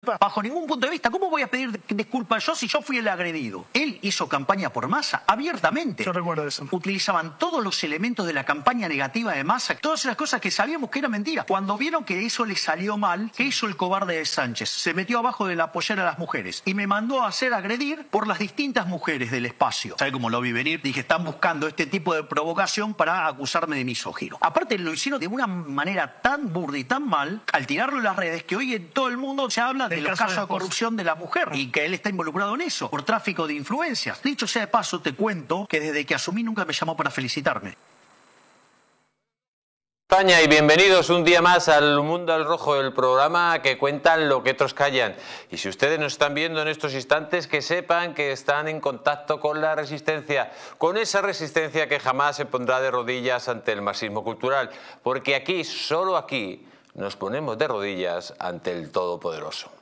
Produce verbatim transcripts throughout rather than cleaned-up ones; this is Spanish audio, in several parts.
disculpas. Bajo ningún punto de vista. ¿Cómo voy a pedir disculpas yo si yo fui el agredido? Él hizo campaña por Massa abiertamente. Yo recuerdo eso. Utilizaban todos los elementos de la campaña negativa de Massa, todas las cosas que sabíamos que era mentira. Cuando vieron que eso le salió mal, ¿qué hizo el cobarde de Sánchez? Se metió abajo de la pollera a las mujeres y me mandó a hacer agredir por las distintas mujeres del espacio. ¿Sabe cómo lo vi venir? Dije, están buscando este tipo de provocación para acusarme de misógino. Aparte lo hicieron de una manera tan burda y tan mal, al tirarlo en las redes, que hoy en todo el mundo se habla de los casos de corrupción de la mujer y que él está involucrado en eso, por tráfico de influencias. Dicho sea de paso, te cuento que desde que asumí nunca me llamó para felicitarme. España y bienvenidos un día más al Mundo al Rojo, el programa que cuentan lo que otros callan. Y si ustedes nos están viendo en estos instantes, que sepan que están en contacto con la resistencia, con esa resistencia que jamás se pondrá de rodillas ante el marxismo cultural, porque aquí, solo aquí, nos ponemos de rodillas ante el Todopoderoso.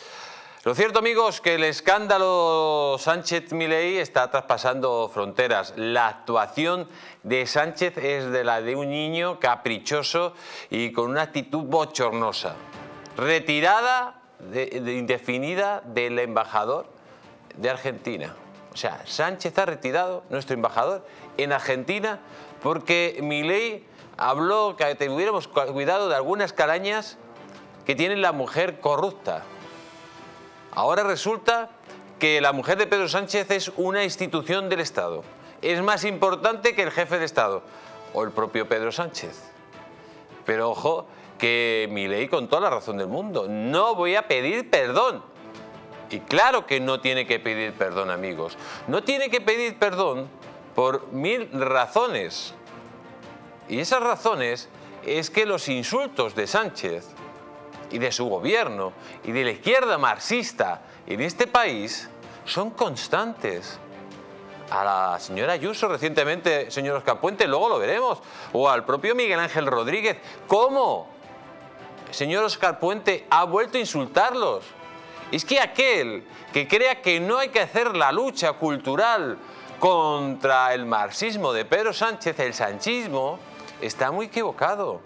Lo cierto, amigos, que el escándalo Sánchez-Milei está traspasando fronteras. La actuación de Sánchez es de la de un niño caprichoso y con una actitud bochornosa. Retirada de, de indefinida del embajador de Argentina. O sea, Sánchez ha retirado, nuestro embajador, en Argentina porque Milei habló que tuviéramos cuidado de algunas calañas que tiene la mujer corrupta. Ahora resulta que la mujer de Pedro Sánchez es una institución del Estado. Es más importante que el jefe de Estado o el propio Pedro Sánchez. Pero ojo, que Milei con toda la razón del mundo. No voy a pedir perdón. Y claro que no tiene que pedir perdón, amigos. No tiene que pedir perdón por mil razones. Y esas razones es que los insultos de Sánchez y de su gobierno y de la izquierda marxista en este país son constantes. A la señora Ayuso recientemente, señor Óscar Puente, luego lo veremos, o al propio Miguel Ángel Rodríguez. ¿Cómo? El señor Óscar Puente ha vuelto a insultarlos. Es que aquel que crea que no hay que hacer la lucha cultural contra el marxismo de Pedro Sánchez, el sanchismo, está muy equivocado.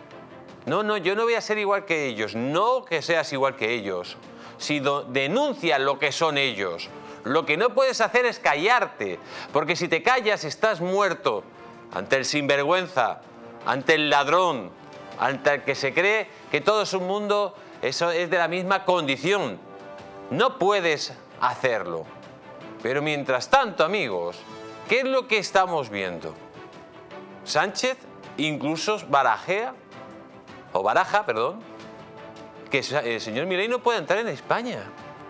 No, no, yo no voy a ser igual que ellos. No que seas igual que ellos. Si denuncia lo que son ellos. Lo que no puedes hacer es callarte. Porque si te callas estás muerto ante el sinvergüenza, ante el ladrón, ante el que se cree que todo es un mundo, eso es de la misma condición. No puedes hacerlo. Pero mientras tanto, amigos, ¿qué es lo que estamos viendo? Sánchez incluso barajea o baraja, perdón, que el señor Milei no puede entrar en España.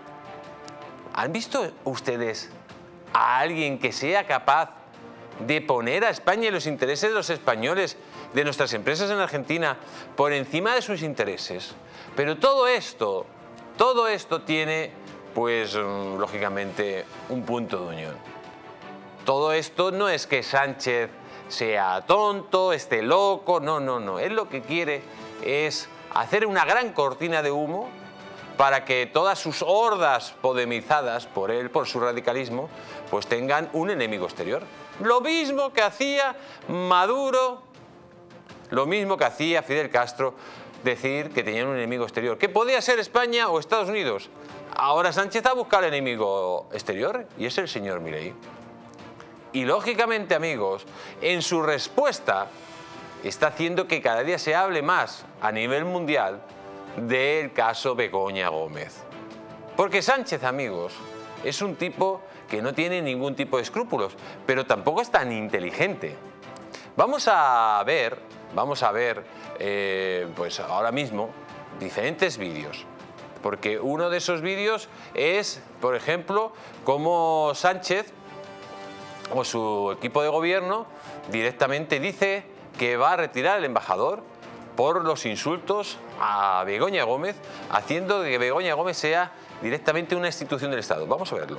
¿Han visto ustedes a alguien que sea capaz de poner a España y los intereses de los españoles, de nuestras empresas en Argentina, por encima de sus intereses? Pero todo esto, todo esto tiene, pues, lógicamente, un punto de unión. Todo esto no es que Sánchez sea tonto, esté loco, no, no, no. Él lo que quiere es hacer una gran cortina de humo para que todas sus hordas podemizadas por él, por su radicalismo, pues tengan un enemigo exterior. Lo mismo que hacía Maduro, lo mismo que hacía Fidel Castro, decir que tenían un enemigo exterior, que podía ser España o Estados Unidos. Ahora Sánchez ha buscado el enemigo exterior y es el señor Milei. Y lógicamente, amigos, en su respuesta está haciendo que cada día se hable más a nivel mundial del caso Begoña Gómez. Porque Sánchez, amigos, es un tipo que no tiene ningún tipo de escrúpulos, pero tampoco es tan inteligente. Vamos a ver, vamos a ver, eh, pues ahora mismo, diferentes vídeos. Porque uno de esos vídeos es, por ejemplo, cómo Sánchez o su equipo de gobierno directamente dice que va a retirar al embajador por los insultos a Begoña Gómez, haciendo que Begoña Gómez sea directamente una institución del Estado. Vamos a verlo.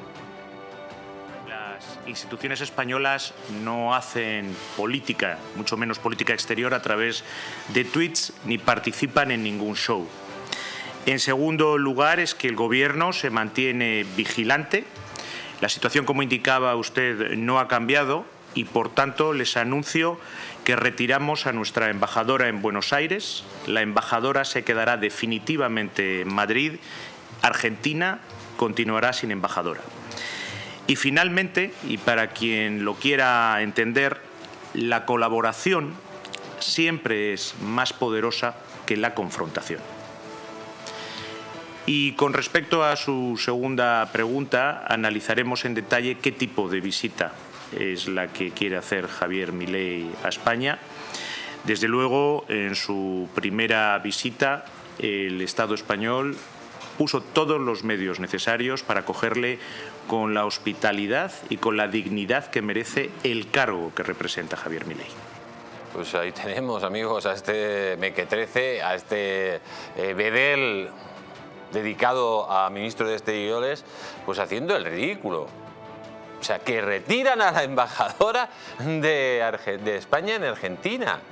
Las instituciones españolas no hacen política, mucho menos política exterior, a través de tweets ni participan en ningún show. En segundo lugar, es que el Gobierno se mantiene vigilante. La situación, como indicaba usted, no ha cambiado y, por tanto, les anuncio que retiramos a nuestra embajadora en Buenos Aires. La embajadora se quedará definitivamente en Madrid Argentina continuará sin embajadora. Y finalmente, y para quien lo quiera entender, la colaboración siempre es más poderosa que la confrontación. Y con respecto a su segunda pregunta, analizaremos en detalle qué tipo de visita es la que quiere hacer Javier Milei a España. Desde luego, en su primera visita, el Estado español puso todos los medios necesarios para acogerle con la hospitalidad y con la dignidad que merece el cargo que representa Javier Milei. Pues ahí tenemos, amigos, a este mequetrefe, a este eh, bedel dedicado a ministro de Exteriores, pues haciendo el ridículo. O sea, que retiran a la embajadora de, Arge- de España en Argentina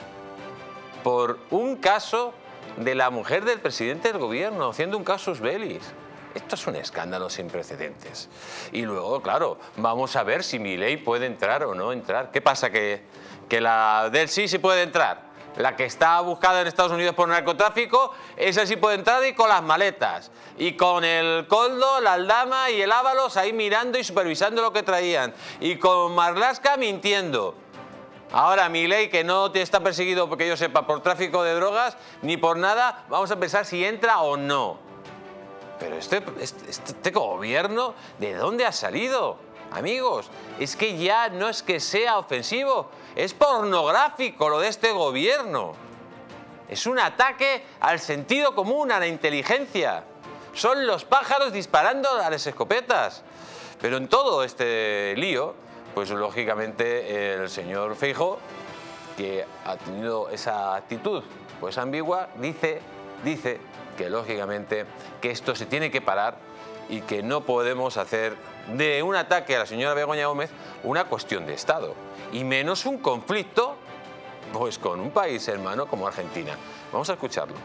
por un caso de la mujer del presidente del gobierno, haciendo un casus belli. Esto es un escándalo sin precedentes. Y luego, claro, vamos a ver si Milei puede entrar o no entrar. ¿Qué pasa? Que, que la del sí sí puede entrar. La que está buscada en Estados Unidos por narcotráfico, esa sí puede entrar y con las maletas. Y con el Coldo, la Aldama y el Ábalos ahí mirando y supervisando lo que traían. Y con Marlaska mintiendo. Ahora Milei, que no está perseguido, porque yo sepa, por tráfico de drogas ni por nada, vamos a pensar si entra o no. Pero este, este, este gobierno, ¿de dónde ha salido? Amigos, es que ya no es que sea ofensivo, es pornográfico lo de este gobierno. Es un ataque al sentido común, a la inteligencia. Son los pájaros disparando a las escopetas. Pero en todo este lío, pues lógicamente el señor Feijóo, que ha tenido esa actitud pues ambigua, dice, dice que lógicamente que esto se tiene que parar y que no podemos hacer de un ataque a la señora Begoña Gómez una cuestión de Estado, y menos un conflicto pues con un país hermano como Argentina. Vamos a escucharlo.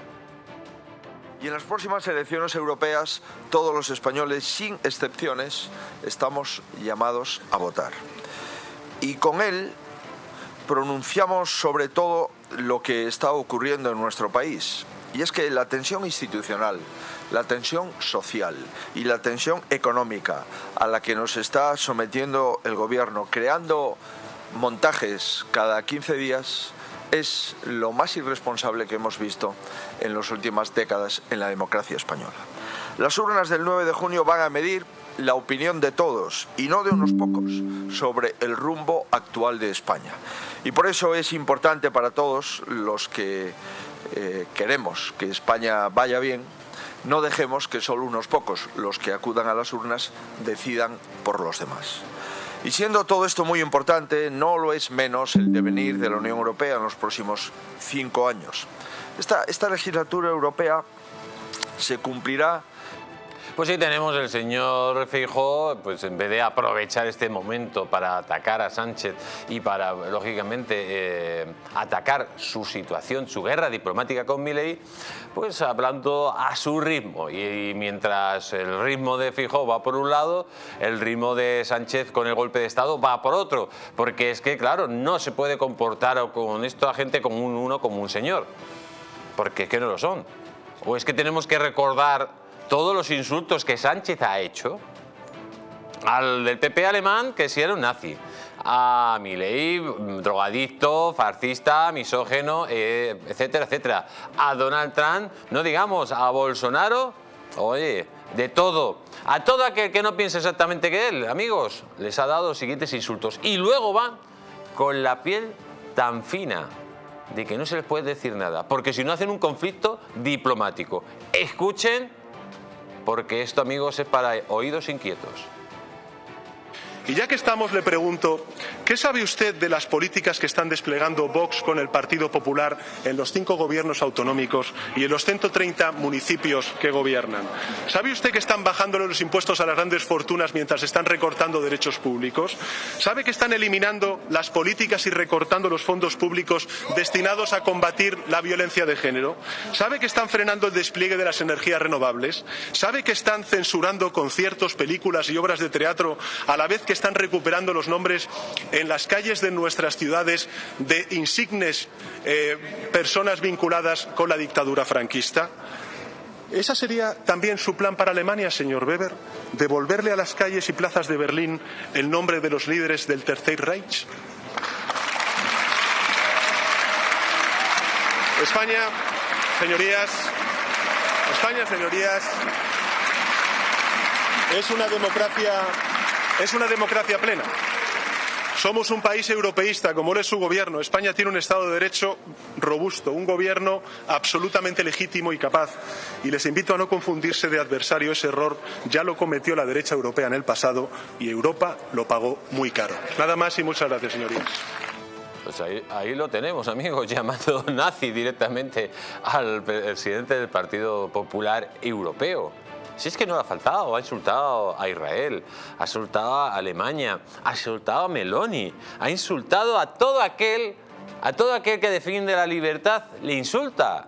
Y en las próximas elecciones europeas, todos los españoles, sin excepciones, estamos llamados a votar. Y con él pronunciamos sobre todo lo que está ocurriendo en nuestro país. Y es que la tensión institucional, la tensión social y la tensión económica a la que nos está sometiendo el gobierno, creando montajes cada quince días, es lo más irresponsable que hemos visto en las últimas décadas en la democracia española. Las urnas del nueve de junio van a medir la opinión de todos, y no de unos pocos, sobre el rumbo actual de España. Y por eso es importante para todos los que eh, queremos que España vaya bien, no dejemos que solo unos pocos, los que acudan a las urnas, decidan por los demás. Y siendo todo esto muy importante, no lo es menos el devenir de la Unión Europea en los próximos cinco años. Esta, esta legislatura europea se cumplirá. Pues sí, tenemos el señor Feijóo, pues en vez de aprovechar este momento para atacar a Sánchez y para, lógicamente, eh, atacar su situación, su guerra diplomática con Milei, pues hablando a su ritmo. Y, y mientras el ritmo de Feijóo va por un lado, el ritmo de Sánchez con el golpe de Estado va por otro. Porque es que, claro, no se puede comportar con esto a gente como un uno, como un señor. Porque es que no lo son. O es que tenemos que recordar todos los insultos que Sánchez ha hecho al del P P alemán, que si era un nazi, a Milei, drogadicto, fascista, misógeno, eh, etcétera, etcétera, a Donald Trump, no digamos, a Bolsonaro, oye, de todo, a todo aquel que no piense exactamente que él, amigos, les ha dado los siguientes insultos. Y luego van con la piel tan fina de que no se les puede decir nada, porque si no hacen un conflicto diplomático. Escuchen, porque esto, amigos, es para oídos inquietos. Y ya que estamos, le pregunto, ¿qué sabe usted de las políticas que están desplegando Vox con el Partido Popular en los cinco gobiernos autonómicos y en los ciento treinta municipios que gobiernan? ¿Sabe usted que están bajándole los impuestos a las grandes fortunas mientras están recortando derechos públicos? ¿Sabe que están eliminando las políticas y recortando los fondos públicos destinados a combatir la violencia de género? ¿Sabe que están frenando el despliegue de las energías renovables? ¿Sabe que están censurando conciertos, películas y obras de teatro a la vez que están recuperando los nombres en las calles de nuestras ciudades de insignes eh, personas vinculadas con la dictadura franquista? ¿Esa sería también su plan para Alemania, señor Weber? ¿Devolverle a las calles y plazas de Berlín el nombre de los líderes del Tercer Reich? España, señorías, España, señorías, es una democracia, es una democracia plena. Somos un país europeísta, como lo es su gobierno. España tiene un Estado de Derecho robusto, un gobierno absolutamente legítimo y capaz. Y les invito a no confundirse de adversario. Ese error ya lo cometió la derecha europea en el pasado y Europa lo pagó muy caro. Nada más y muchas gracias, señorías. Pues ahí, ahí lo tenemos, amigos, llamando nazi directamente al presidente del Partido Popular Europeo. Si es que no le ha faltado, ha insultado a Israel, ha insultado a Alemania, ha insultado a Meloni, ha insultado a todo aquel, a todo aquel que defiende la libertad, le insulta.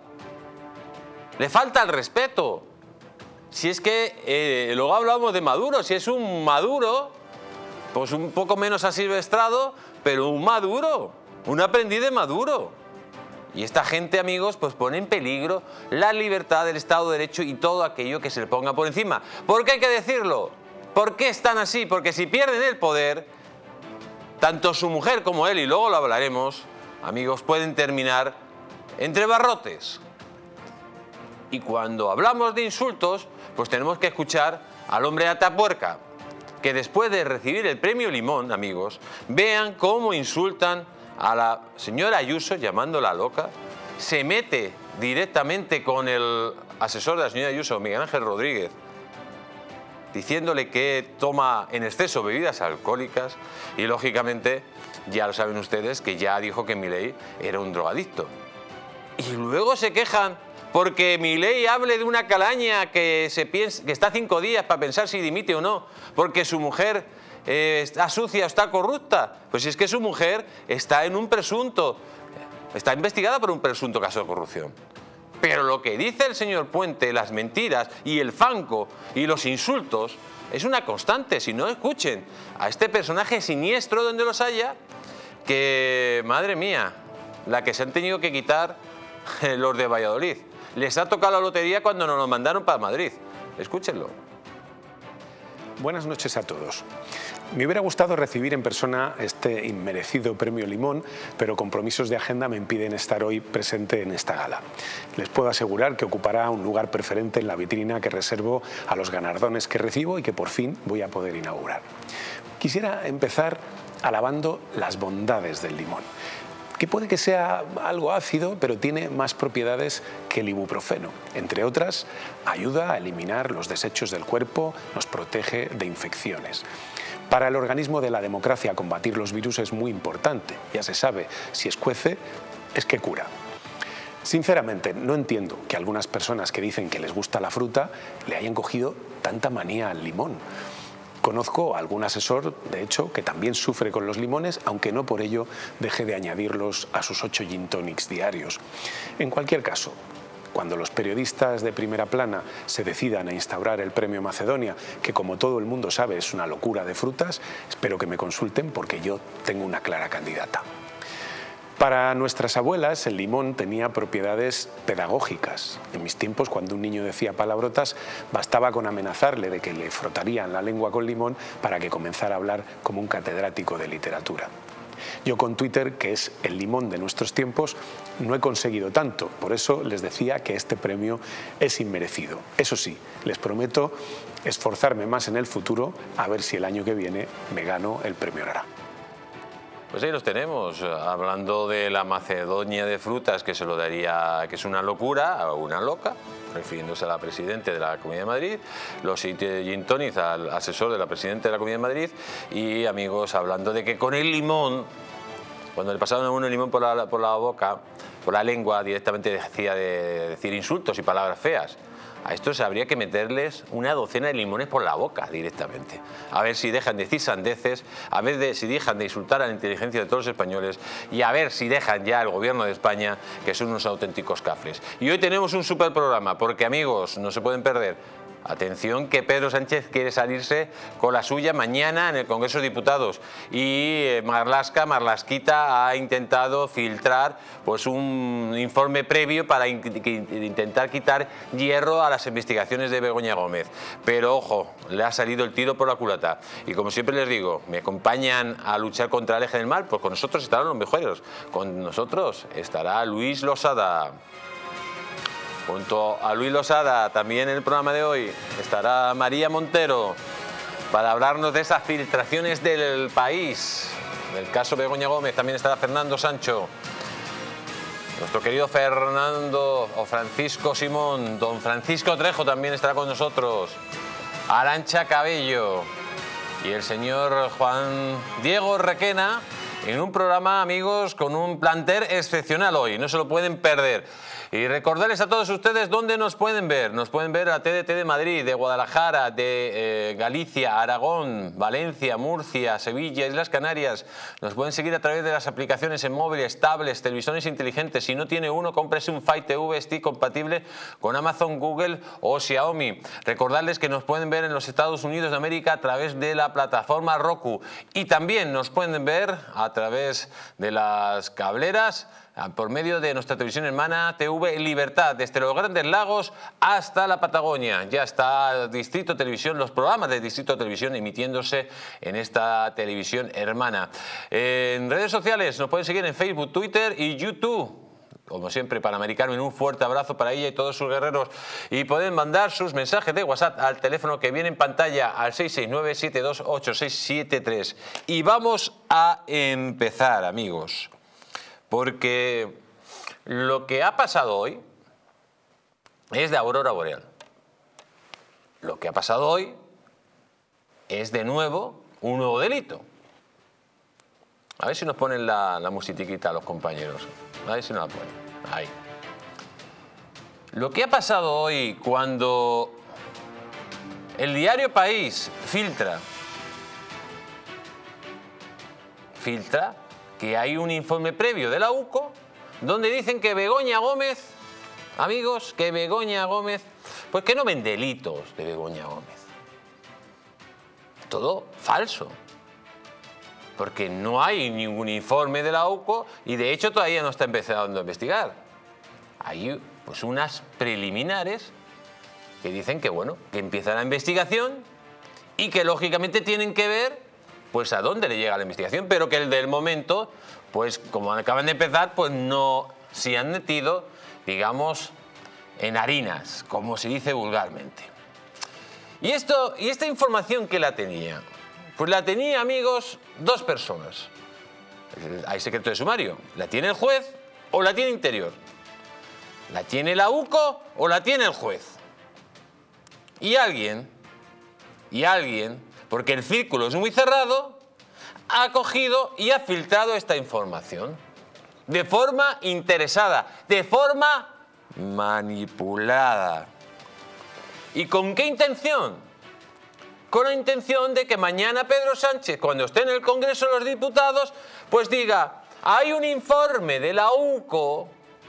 Le falta el respeto. Si es que, eh, luego hablamos de Maduro, si es un Maduro, pues un poco menos asilvestrado, pero un Maduro, un aprendiz de Maduro. Y esta gente, amigos, pues pone en peligro la libertad del Estado de Derecho y todo aquello que se le ponga por encima. ¿Por qué hay que decirlo? ¿Por qué están así? Porque si pierden el poder, tanto su mujer como él, y luego lo hablaremos, amigos, pueden terminar entre barrotes. Y cuando hablamos de insultos, pues tenemos que escuchar al hombre Atapuerca, que después de recibir el premio Limón, amigos, vean cómo insultan a la señora Ayuso, llamándola loca, se mete directamente con el asesor de la señora Ayuso, Miguel Ángel Rodríguez, diciéndole que toma en exceso bebidas alcohólicas y, lógicamente, ya lo saben ustedes que ya dijo que Milei era un drogadicto. Y luego se quejan porque Milei hable de una calaña que, se piensa, que está cinco días para pensar si dimite o no, porque su mujer Eh, está sucia, está corrupta. Pues es que su mujer está en un presunto, está investigada por un presunto caso de corrupción. Pero lo que dice el señor Puente, las mentiras y el fanco y los insultos, es una constante. Si no, escuchen a este personaje siniestro donde los haya, que, madre mía, la que se han tenido que quitar los de Valladolid. Les ha tocado la lotería cuando nos lo mandaron para Madrid. Escúchenlo. Buenas noches a todos. Me hubiera gustado recibir en persona este inmerecido premio Limón, pero compromisos de agenda me impiden estar hoy presente en esta gala. Les puedo asegurar que ocupará un lugar preferente en la vitrina que reservo a los galardones que recibo y que por fin voy a poder inaugurar. Quisiera empezar alabando las bondades del limón, que puede que sea algo ácido, pero tiene más propiedades que el ibuprofeno. Entre otras, ayuda a eliminar los desechos del cuerpo, nos protege de infecciones. Para el organismo de la democracia, combatir los virus es muy importante. Ya se sabe, si escuece, es que cura. Sinceramente, no entiendo que algunas personas que dicen que les gusta la fruta le hayan cogido tanta manía al limón. Conozco a algún asesor, de hecho, que también sufre con los limones, aunque no por ello deje de añadirlos a sus ocho gin tonics diarios. En cualquier caso, cuando los periodistas de Primera Plana se decidan a instaurar el premio Macedonia, que como todo el mundo sabe es una locura de frutas, espero que me consulten porque yo tengo una clara candidata. Para nuestras abuelas, el limón tenía propiedades pedagógicas. En mis tiempos, cuando un niño decía palabrotas, bastaba con amenazarle de que le frotarían la lengua con limón para que comenzara a hablar como un catedrático de literatura. Yo con Twitter, que es el limón de nuestros tiempos, no he conseguido tanto. Por eso les decía que este premio es inmerecido. Eso sí, les prometo esforzarme más en el futuro, a ver si el año que viene me gano el premio Lara. Pues ahí los tenemos, hablando de la Macedonia de frutas, que se lo daría, que es una locura, o una loca, refiriéndose a la Presidenta de la Comunidad de Madrid, los gin tonics al asesor de la Presidenta de la Comunidad de Madrid, y amigos, hablando de que con el limón, cuando le pasaban a uno el limón por la, por la boca, por la lengua, directamente hacía de decir insultos y palabras feas. A estos habría que meterles una docena de limones por la boca directamente. A ver si dejan de decir sandeces, a ver de, si dejan de insultar a la inteligencia de todos los españoles y a ver si dejan ya el gobierno de España, que son unos auténticos cafres. Y hoy tenemos un super programa, porque amigos, no se pueden perder Atención, que Pedro Sánchez quiere salirse con la suya mañana en el Congreso de Diputados y Marlaska, Marlasquita ha intentado filtrar pues un informe previo para in intentar quitar hierro a las investigaciones de Begoña Gómez. Pero ojo, le ha salido el tiro por la culata. Y como siempre les digo, me acompañan a luchar contra el eje del mal, pues con nosotros estarán los mejores. Con nosotros estará Luis Losada. Junto a Luis Losada, también en el programa de hoy, estará María Montero para hablarnos de esas filtraciones del país. En el caso Begoña Gómez también estará Fernando Sancho. Nuestro querido Fernando o Francisco Simón, don Francisco Trejo también estará con nosotros. Arantxa Cabello y el señor Juan Diego Requena en un programa, amigos, con un plantel excepcional hoy. No se lo pueden perder. Y recordarles a todos ustedes dónde nos pueden ver. Nos pueden ver a T D T de Madrid, de Guadalajara, de eh, Galicia, Aragón, Valencia, Murcia, Sevilla, Islas Canarias. Nos pueden seguir a través de las aplicaciones en móviles, tablets, televisores inteligentes. Si no tiene uno, cómprese un Fire T V Stick compatible con Amazon, Google o Xiaomi. Recordarles que nos pueden ver en los Estados Unidos de América a través de la plataforma Roku. Y también nos pueden ver a través de las cableras por medio de nuestra televisión hermana T V Libertad, desde los Grandes Lagos hasta la Patagonia. Ya está Distrito Televisión, los programas de Distrito Televisión emitiéndose en esta televisión hermana. En redes sociales nos pueden seguir en Facebook, Twitter y YouTube. Como siempre, Panamericano, un fuerte abrazo para ella y todos sus guerreros. Y pueden mandar sus mensajes de WhatsApp al teléfono que viene en pantalla, al seis seis nueve, siete dos ocho seis siete tres. Y vamos a empezar, amigos. Porque lo que ha pasado hoy es de aurora boreal. Lo que ha pasado hoy es de nuevo un nuevo delito. A ver si nos ponen la, la musiquita a los compañeros. A ver si nos la ponen. Ahí. Lo que ha pasado hoy cuando el diario País filtra, filtra que hay un informe previo de la U C O donde dicen que Begoña Gómez, amigos, que Begoña Gómez, pues que no ven delitos de Begoña Gómez. Todo falso. Porque no hay ningún informe de la U C O y de hecho todavía no está empezando a investigar. Hay pues unas preliminares que dicen que bueno, que empieza la investigación y que lógicamente tienen que ver pues a dónde le llega la investigación, pero que el del momento, pues como acaban de empezar, pues no se han metido, digamos, en harinas, como se dice vulgarmente. Y, esto, y esta información, ¿qué la tenía? Pues la tenía, amigos, dos personas. Hay secreto de sumario. ¿La tiene el juez o la tiene Interior? ¿La tiene la U C O o la tiene el juez? Y alguien, y alguien... porque el círculo es muy cerrado, ha cogido y ha filtrado esta información de forma interesada, de forma manipulada. ¿Y con qué intención? Con la intención de que mañana Pedro Sánchez, cuando esté en el Congreso de los Diputados, pues diga, hay un informe de la U C O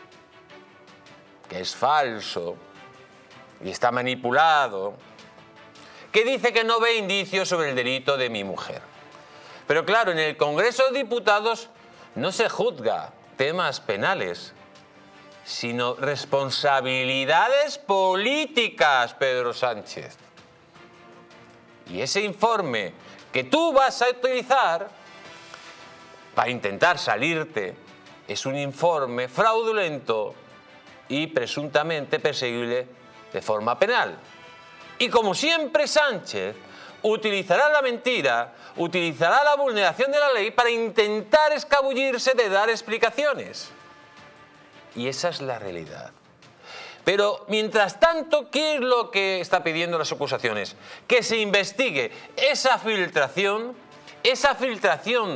que es falso y está manipulado, que dice que no ve indicios sobre el delito de mi mujer. Pero claro, en el Congreso de Diputados no se juzga temas penales, sino responsabilidades políticas, Pedro Sánchez. Y ese informe que tú vas a utilizar para intentar salirte es un informe fraudulento y presuntamente perseguible de forma penal. Y como siempre, Sánchez utilizará la mentira, utilizará la vulneración de la ley para intentar escabullirse de dar explicaciones. Y esa es la realidad. Pero, mientras tanto, ¿qué es lo que está pidiendo las acusaciones? Que se investigue esa filtración, esa filtración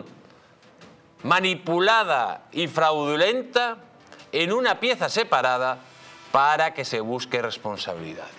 manipulada y fraudulenta en una pieza separada para que se busque responsabilidades.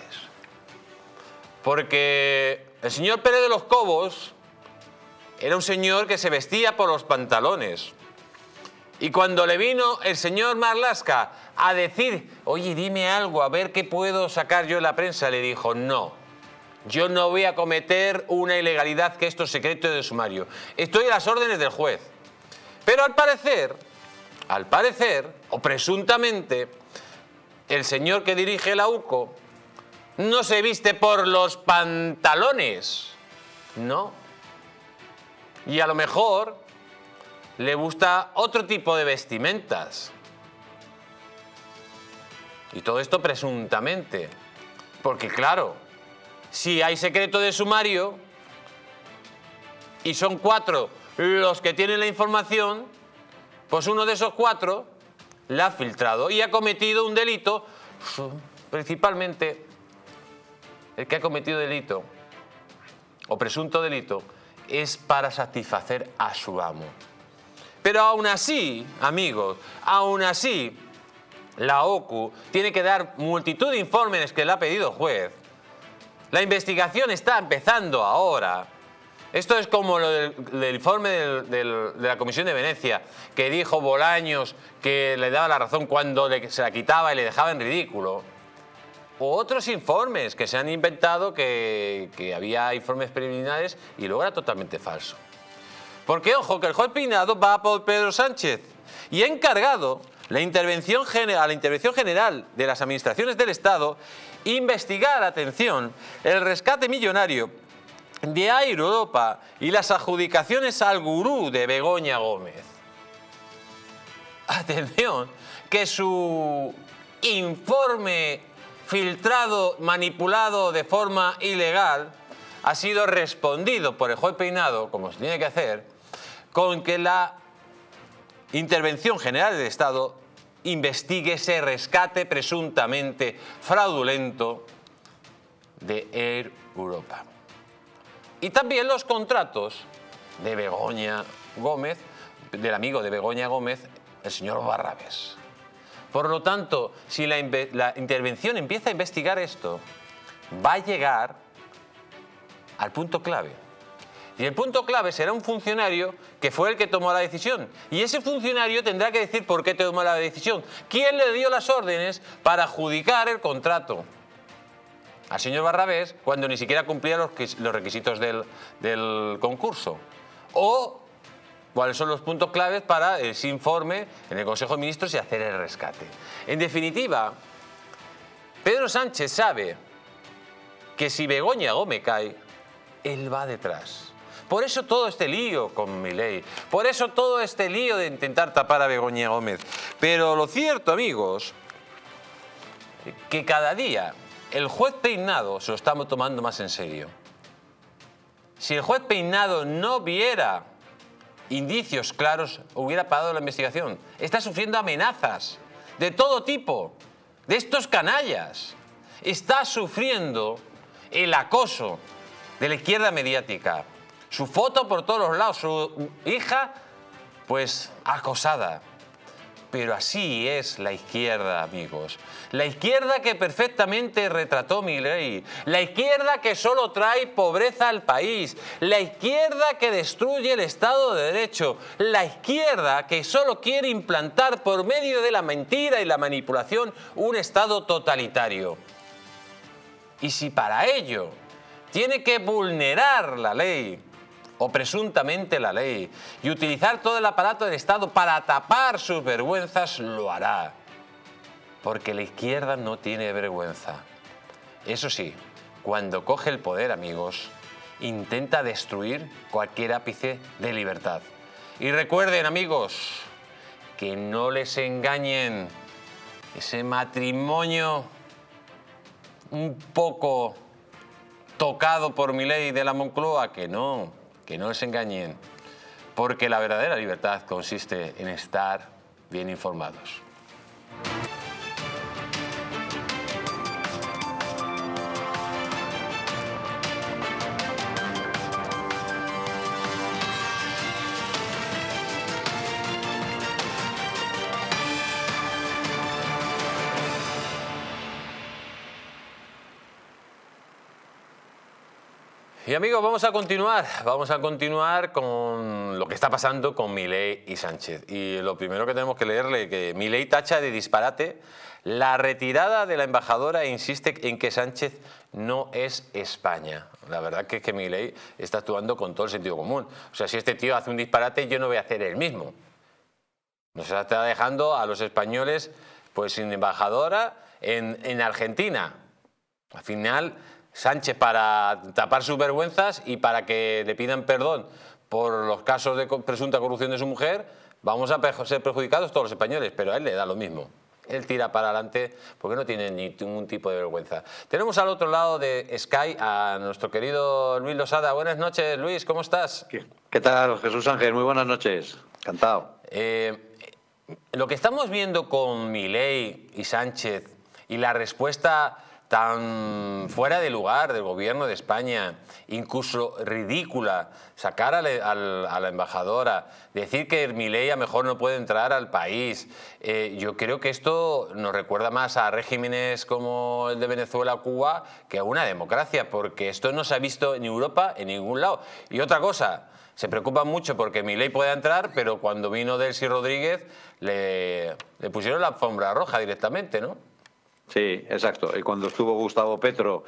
Porque el señor Pérez de los Cobos era un señor que se vestía por los pantalones. Y cuando le vino el señor Marlaska a decir, oye, dime algo, a ver qué puedo sacar yo en la prensa, le dijo, no, Yo no voy a cometer una ilegalidad que esto es secreto de sumario. Estoy a las órdenes del juez. Pero al parecer, al parecer, o presuntamente, el señor que dirige la U C O no se viste por los pantalones, ¿no? Y a lo mejor le gusta otro tipo de vestimentas. Y todo esto presuntamente. Porque claro, si hay secreto de sumario y son cuatro los que tienen la información, pues uno de esos cuatro la ha filtrado y ha cometido un delito. Principalmente el que ha cometido delito o presunto delito es para satisfacer a su amo. Pero aún así, amigos, aún así, la O C U tiene que dar multitud de informes que le ha pedido el juez. La investigación está empezando ahora. Esto es como lo del, del informe del, del, de la Comisión de Venecia, que dijo Bolaños que le daba la razón cuando le, se la quitaba y le dejaba en ridículo. O otros informes que se han inventado que, que había informes preliminares y luego era totalmente falso. Porque, ojo, que el juez Peinado va por Pedro Sánchez y ha encargado la intervención general, a la intervención general de las administraciones del Estado investigar, atención, el rescate millonario de Air Europa y las adjudicaciones al gurú de Begoña Gómez. Atención, que su informe filtrado, manipulado de forma ilegal, ha sido respondido por el juez Peinado, como se tiene que hacer, con que la Intervención General del Estado investigue ese rescate presuntamente fraudulento de Air Europa. Y también los contratos de Begoña Gómez, del amigo de Begoña Gómez, el señor Barrabés. Por lo tanto, si la, la intervención empieza a investigar esto, va a llegar al punto clave. Y el punto clave será un funcionario que fue el que tomó la decisión. Y ese funcionario tendrá que decir por qué tomó la decisión. ¿Quién le dio las órdenes para adjudicar el contrato al señor Barrabés cuando ni siquiera cumplía los, los requisitos del, del concurso? O cuáles son los puntos claves para ese informe en el Consejo de Ministros y hacer el rescate. En definitiva, Pedro Sánchez sabe que si Begoña Gómez cae, él va detrás. Por eso todo este lío con Milei, por eso todo este lío de intentar tapar a Begoña Gómez. Pero lo cierto, amigos, que cada día el juez Peinado se lo estamos tomando más en serio. Si el juez Peinado no viera indicios claros, hubiera parado la investigación. Está sufriendo amenazas de todo tipo, de estos canallas. Está sufriendo el acoso de la izquierda mediática. Su foto por todos los lados, su hija, pues acosada. Pero así es la izquierda, amigos. La izquierda que perfectamente retrató Milei. La izquierda que solo trae pobreza al país. La izquierda que destruye el Estado de Derecho. La izquierda que solo quiere implantar por medio de la mentira y la manipulación un Estado totalitario. Y si para ello tiene que vulnerar la ley, o presuntamente la ley, y utilizar todo el aparato del Estado para tapar sus vergüenzas, lo hará. Porque la izquierda no tiene vergüenza. Eso sí, cuando coge el poder, amigos, intenta destruir cualquier ápice de libertad. Y recuerden, amigos, que no les engañen. Ese matrimonio un poco tocado por Milei de la Moncloa, que no, que no les engañen, porque la verdadera libertad consiste en estar bien informados. Y amigos, vamos a continuar, vamos a continuar con lo que está pasando con Milei y Sánchez. Y lo primero que tenemos que leerle, que Milei tacha de disparate la retirada de la embajadora e insiste en que Sánchez no es España. La verdad que es que Milei está actuando con todo el sentido común. O sea, si este tío hace un disparate, yo no voy a hacer el mismo. Nos está dejando a los españoles pues sin embajadora en, en Argentina. Al final, Sánchez, para tapar sus vergüenzas y para que le pidan perdón por los casos de presunta corrupción de su mujer, vamos a ser perjudicados todos los españoles, pero a él le da lo mismo. Él tira para adelante porque no tiene ningún tipo de vergüenza. Tenemos al otro lado de Sky a nuestro querido Luis Losada. Buenas noches, Luis, ¿cómo estás? ¿Qué, qué tal, Jesús Ángel? Muy buenas noches. Encantado. Eh, lo que estamos viendo con Milei y Sánchez y la respuesta tan fuera de lugar del gobierno de España, incluso ridícula, sacar a, le, a, a la embajadora, decir que Milei a lo mejor no puede entrar al país. Eh, yo creo que esto nos recuerda más a regímenes como el de Venezuela o Cuba que a una democracia, porque esto no se ha visto en Europa en ningún lado. Y otra cosa, se preocupan mucho porque Milei pueda entrar, pero cuando vino Delcy Rodríguez le, le pusieron la alfombra roja directamente, ¿no? Sí, exacto. Y cuando estuvo Gustavo Petro,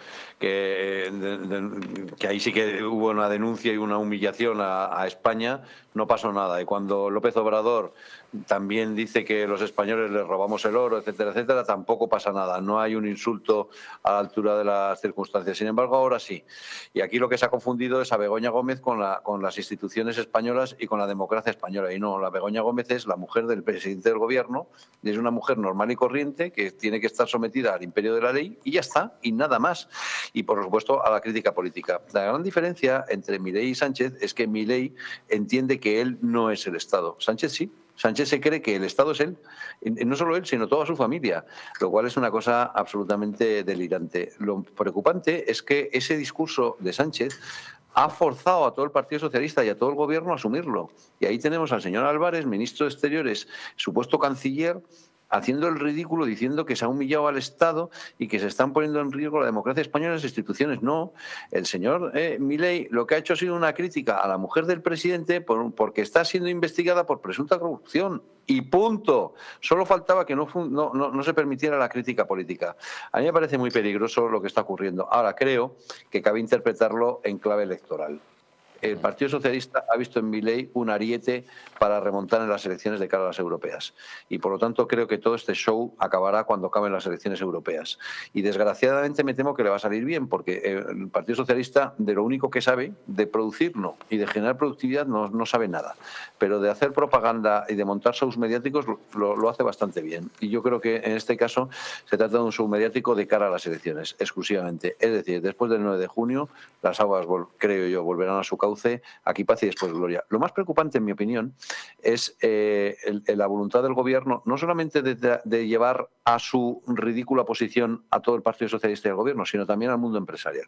que, de, de, que ahí sí que hubo una denuncia y una humillación a, a España, no pasó nada. Y cuando López Obrador también dice que los españoles les robamos el oro, etcétera, etcétera, tampoco pasa nada. No hay un insulto a la altura de las circunstancias. Sin embargo, ahora sí. Y aquí lo que se ha confundido es a Begoña Gómez con, la, con las instituciones españolas y con la democracia española. Y no, la Begoña Gómez es la mujer del presidente del gobierno, y es una mujer normal y corriente que tiene que estar sometida al imperio de la ley y ya está, y nada más. Y por supuesto a la crítica política. La gran diferencia entre Milei y Sánchez es que Milei entiende que él no es el Estado. Sánchez sí. Sánchez se cree que el Estado es él, no solo él, sino toda su familia, lo cual es una cosa absolutamente delirante. Lo preocupante es que ese discurso de Sánchez ha forzado a todo el Partido Socialista y a todo el Gobierno a asumirlo. Y ahí tenemos al señor Álvarez, ministro de Exteriores, supuesto canciller, haciendo el ridículo, diciendo que se ha humillado al Estado y que se están poniendo en riesgo la democracia española y las instituciones. No, el señor eh, Milei lo que ha hecho ha sido una crítica a la mujer del presidente por, porque está siendo investigada por presunta corrupción. Y punto. Solo faltaba que no, no, no, no se permitiera la crítica política. A mí me parece muy peligroso lo que está ocurriendo. Ahora, creo que cabe interpretarlo en clave electoral. El Partido Socialista ha visto en Milei un ariete para remontar en las elecciones de cara a las europeas. Y por lo tanto creo que todo este show acabará cuando acaben las elecciones europeas. Y desgraciadamente me temo que le va a salir bien, porque el Partido Socialista de lo único que sabe, de producir no, y de generar productividad no, no sabe nada. Pero de hacer propaganda y de montar shows mediáticos lo, lo hace bastante bien. Y yo creo que en este caso se trata de un show mediático de cara a las elecciones, exclusivamente. Es decir, después del nueve de junio, las aguas, creo yo, volverán a su cauce. Aquí paz y después gloria. Lo más preocupante, en mi opinión, es eh, el, el, la voluntad del Gobierno, no solamente de, de, de llevar a su ridícula posición a todo el Partido Socialista y al Gobierno, sino también al mundo empresarial.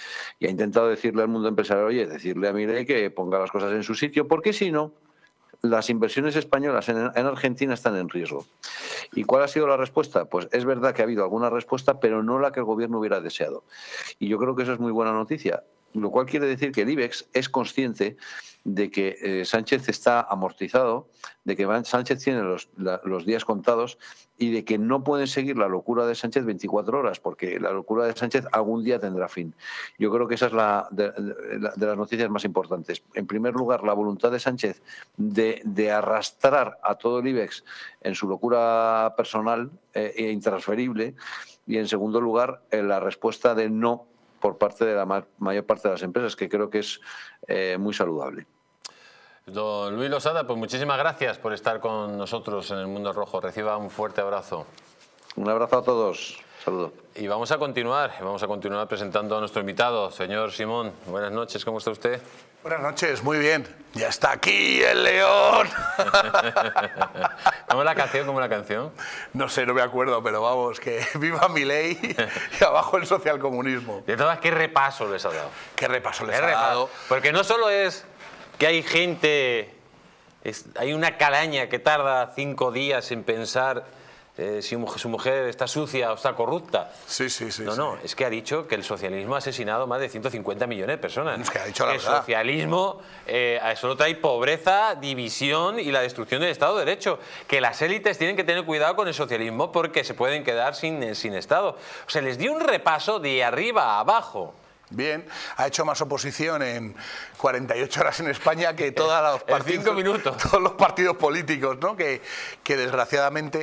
Y ha intentado decirle al mundo empresarial, oye, decirle a Milei que ponga las cosas en su sitio, porque si no, las inversiones españolas en, en Argentina están en riesgo. ¿Y cuál ha sido la respuesta? Pues es verdad que ha habido alguna respuesta, pero no la que el Gobierno hubiera deseado. Y yo creo que eso es muy buena noticia. Lo cual quiere decir que el IBEX es consciente de que eh, Sánchez está amortizado, de que Sánchez tiene los, la, los días contados y de que no pueden seguir la locura de Sánchez veinticuatro horas, porque la locura de Sánchez algún día tendrá fin. Yo creo que esa es la de, de, de las noticias más importantes. En primer lugar, la voluntad de Sánchez de, de arrastrar a todo el IBEX en su locura personal eh, e intransferible, y en segundo lugar, eh, la respuesta de no por parte de la ma mayor parte de las empresas, que creo que es eh, muy saludable. Don Luis Losada, pues muchísimas gracias por estar con nosotros en El Mundo Rojo. Reciba un fuerte abrazo. Un abrazo a todos. Saludo. Y vamos a continuar, vamos a continuar presentando a nuestro invitado, señor Simón. Buenas noches, ¿cómo está usted? Buenas noches, muy bien. Ya está aquí el león. ¿Cómo es la canción? ¿Cómo es la canción? No sé, no me acuerdo, pero vamos, que viva Milei y abajo el socialcomunismo. De todas, ¿qué repaso les ha dado? ¿Qué repaso les ¿Qué ha repaso? dado? Porque no solo es que hay gente, es, hay una calaña que tarda cinco días en pensar eh, si su mujer está sucia o está corrupta. Sí, sí, sí. No, sí. no, es que ha dicho que el socialismo ha asesinado más de ciento cincuenta millones de personas. Es que ha dicho la el verdad. socialismo eh, solo trae pobreza, división y la destrucción del Estado de Derecho. Que las élites tienen que tener cuidado con el socialismo porque se pueden quedar sin, sin Estado. O sea, les dio un repaso de arriba a abajo. Bien, ha hecho más oposición en cuarenta y ocho horas en España que todos los partidos, cinco minutos. todos los partidos políticos, ¿no? que, que desgraciadamente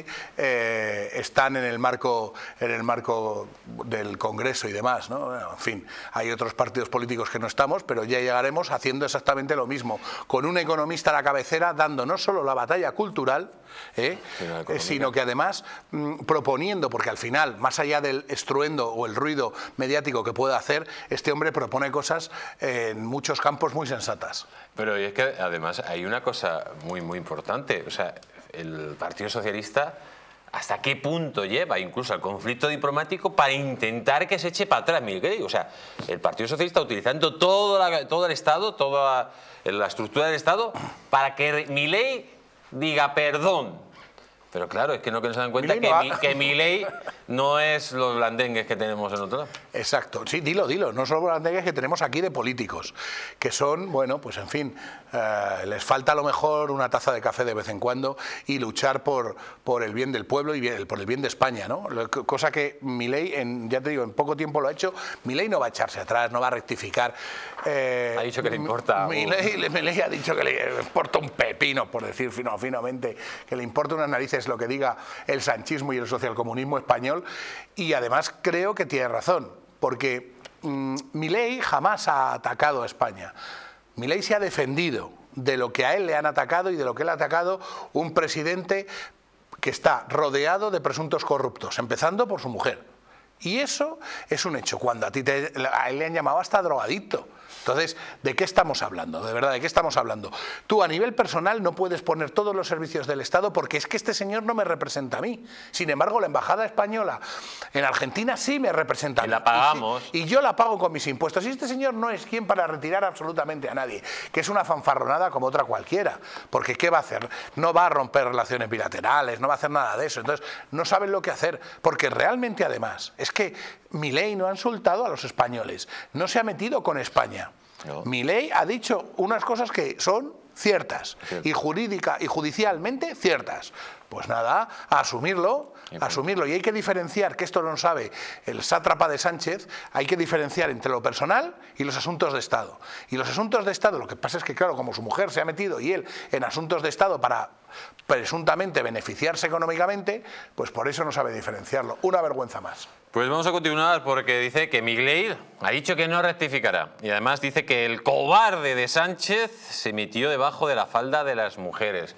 eh, están en el marco en el marco del Congreso y demás, ¿no? Bueno, en fin, hay otros partidos políticos que no estamos, pero ya llegaremos haciendo exactamente lo mismo, con un economista a la cabecera dando no solo la batalla cultural, ¿eh? eh, sino que además mmm, proponiendo, porque al final, más allá del estruendo o el ruido mediático que pueda hacer, este hombre propone cosas eh, en muchos campos muy sensatas. Pero es que además hay una cosa muy, muy importante. O sea, el Partido Socialista, ¿hasta qué punto lleva incluso el conflicto diplomático para intentar que se eche para atrás? Mire, ¿qué digo? O sea, el Partido Socialista utilizando todo, la, todo el Estado, toda la estructura del Estado, para que Milei diga perdón. Pero claro, es que no, que no se dan cuenta Milei que, no mi, que Milei no es los blandengues que tenemos en otro lado. Exacto, sí, dilo, dilo, no son los blandengues que tenemos aquí de políticos, que son, bueno, pues en fin, eh, les falta a lo mejor una taza de café de vez en cuando y luchar por, por el bien del pueblo y bien, por el bien de España, ¿no? Cosa que Milei, en, ya te digo, en poco tiempo lo ha hecho. Milei no va a echarse atrás, no va a rectificar. Eh, ha dicho que le importa. Milei, Milei ha dicho que le importa un pepino, por decir fino, finamente, que le importa unas narices lo que diga el sanchismo y el socialcomunismo español, y además creo que tiene razón, porque mmm, Milei jamás ha atacado a España. Milei se ha defendido de lo que a él le han atacado y de lo que él ha atacado un presidente que está rodeado de presuntos corruptos, empezando por su mujer. Y eso es un hecho, cuando a ti te, a él le han llamado hasta drogadicto. Entonces, ¿de qué estamos hablando? De verdad, ¿de qué estamos hablando? Tú a nivel personal no puedes poner todos los servicios del Estado porque es que este señor no me representa a mí. Sin embargo, la Embajada Española en Argentina sí me representa a mí. Y la pagamos. Y, sí, y yo la pago con mis impuestos. Y este señor no es quien para retirar absolutamente a nadie, que es una fanfarronada como otra cualquiera. Porque ¿qué va a hacer? No va a romper relaciones bilaterales, no va a hacer nada de eso. Entonces, no saben lo que hacer. Porque realmente, además, es que Milei no ha insultado a los españoles, no se ha metido con España. No. Milei ha dicho unas cosas que son ciertas, Cierto. y jurídica y judicialmente ciertas. Pues nada, a asumirlo, a asumirlo. Y hay que diferenciar, que esto no lo sabe el sátrapa de Sánchez, hay que diferenciar entre lo personal y los asuntos de Estado. Y los asuntos de Estado, lo que pasa es que, claro, como su mujer se ha metido y él en asuntos de Estado para presuntamente beneficiarse económicamente, pues por eso no sabe diferenciarlo. Una vergüenza más. Pues vamos a continuar porque dice que Milei ha dicho que no rectificará. Y además dice que el cobarde de Sánchez se metió debajo de la falda de las mujeres.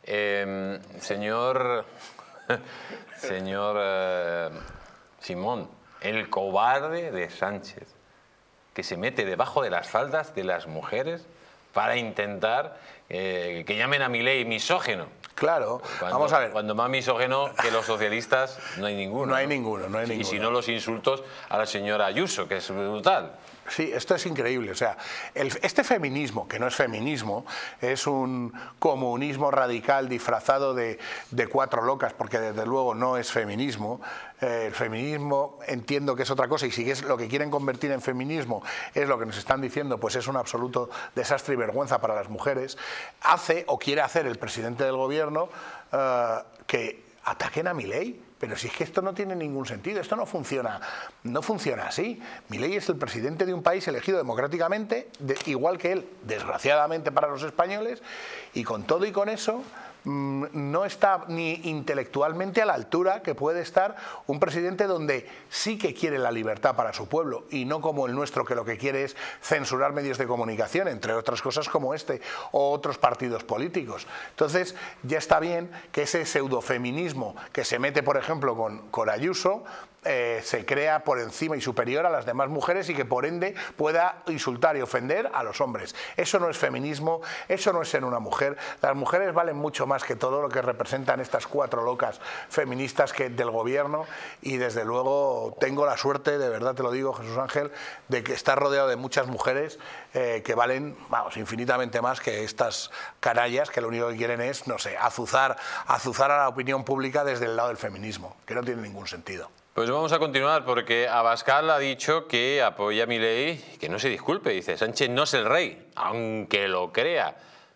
Eh, señor señor eh, Simón, el cobarde de Sánchez, que se mete debajo de las faldas de las mujeres para intentar eh, que llamen a Milei misógino. Claro, cuando, vamos a ver. Cuando más misógino que los socialistas no hay ninguno. No hay ¿no? ninguno, no hay y ninguno. Y si no, los insultos a la señora Ayuso, que es brutal. Sí, esto es increíble. O sea, el, este feminismo, que no es feminismo, es un comunismo radical disfrazado de, de cuatro locas, porque desde luego no es feminismo. Eh, el feminismo entiendo que es otra cosa, y si es lo que quieren convertir en feminismo es lo que nos están diciendo, pues es un absoluto desastre y vergüenza para las mujeres. Hace o quiere hacer el presidente del gobierno eh, que ataquen a Milei. Pero si es que esto no tiene ningún sentido, esto no funciona, no funciona así. Milei es el presidente de un país elegido democráticamente, de, igual que él, desgraciadamente para los españoles, y con todo y con eso mmm, no está ni intelectualmente a la altura que puede estar un presidente donde sí que quiere la libertad para su pueblo, y no como el nuestro, que lo que quiere es censurar medios de comunicación, entre otras cosas como este, o otros partidos políticos. Entonces ya está bien que ese pseudofeminismo que se mete, por ejemplo, con, con Ayuso, eh, se crea por encima y superior a las demás mujeres y que por ende pueda insultar y ofender a los hombres. Eso no es feminismo, eso no es ser una mujer. Las mujeres valen mucho más que todo lo que representan estas cuatro locas feministas que del gobierno, y desde luego tengo la suerte, de verdad te lo digo, Jesús Ángel, de que estar rodeado de muchas mujeres eh, que valen, vamos, infinitamente más que estas canallas que lo único que quieren es, no sé, azuzar, azuzar a la opinión pública desde el lado del feminismo, que no tiene ningún sentido. Pues vamos a continuar, porque Abascal ha dicho que apoya a Milei, que no se disculpe, dice, Sánchez no es el rey, aunque lo crea.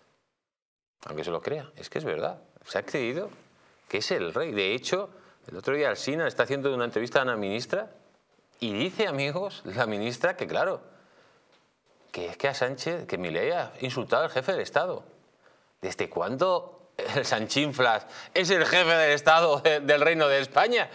Aunque se lo crea, es que es verdad, se ha creído que es el rey. De hecho, el otro día Alsina está haciendo una entrevista a una ministra y dice, amigos, la ministra, que claro, que es que a Sánchez, que Milei ha insultado al jefe del Estado. ¿Desde cuándo el Sanchinflas es el jefe del Estado de, del Reino de España,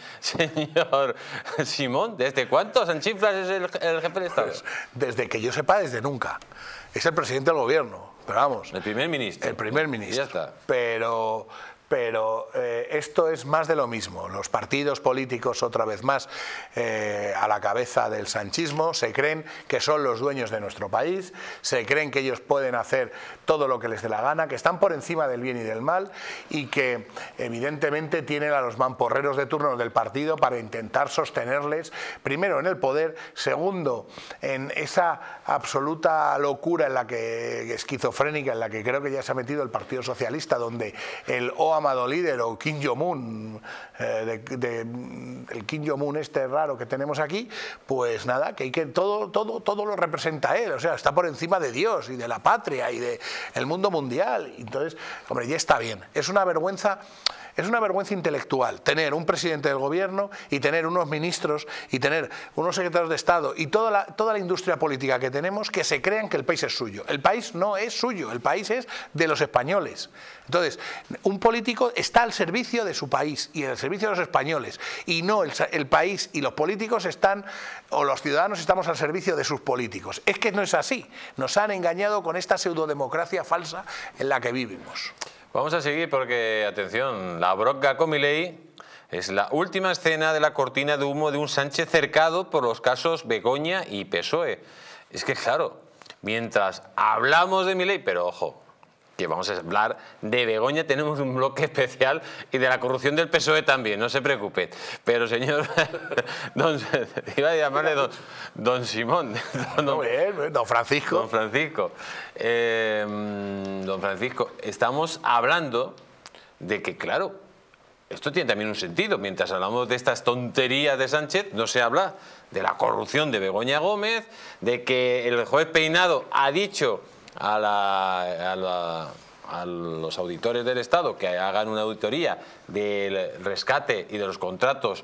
señor Simón? ¿Desde cuánto Sanchinflas es el, el jefe del Estado? Pues, desde que yo sepa, desde nunca. Es el presidente del gobierno, pero vamos. El primer ministro. El primer ministro. Y ya está. Pero... Pero eh, esto es más de lo mismo. Los partidos políticos, otra vez más, eh, a la cabeza del sanchismo, se creen que son los dueños de nuestro país, se creen que ellos pueden hacer todo lo que les dé la gana, que están por encima del bien y del mal, y que evidentemente tienen a los mamporreros de turno del partido para intentar sostenerles, primero en el poder, segundo en esa absoluta locura en la que, esquizofrénica, en la que creo que ya se ha metido el Partido Socialista, donde el O amado líder o Kim Jong-un, eh, de, de, el Kim Jong-un este raro que tenemos aquí, pues nada, que, hay que todo, todo, todo lo representa él, o sea, está por encima de Dios y de la patria y del mundo mundial. Entonces, hombre, ya está bien. Es una vergüenza. Es una vergüenza intelectual tener un presidente del gobierno y tener unos ministros y tener unos secretarios de Estado y toda la, toda la industria política que tenemos que se crean que el país es suyo. El país no es suyo, el país es de los españoles. Entonces, un político está al servicio de su país y al servicio de los españoles, y no el, el país y los políticos están, o los ciudadanos estamos al servicio de sus políticos. Es que no es así. Nos han engañado con esta pseudodemocracia falsa en la que vivimos. Vamos a seguir porque, atención, la bronca con Milei es la última escena de la cortina de humo de un Sánchez cercado por los casos Begoña y P S O E. Es que, claro, mientras hablamos de Milei, pero ojo, que vamos a hablar de Begoña, tenemos un bloque especial, y de la corrupción del P S O E también, no se preocupe. Pero, señor, don, iba a llamarle don, don Simón, don, don, bien, don Francisco. Don Francisco. Eh, don Francisco, estamos hablando de que, claro, esto tiene también un sentido. Mientras hablamos de estas tonterías de Sánchez, no se habla de la corrupción de Begoña Gómez, de que el juez Peinado ha dicho A, la, a, la, a los auditores del Estado que hagan una auditoría del rescate y de los contratos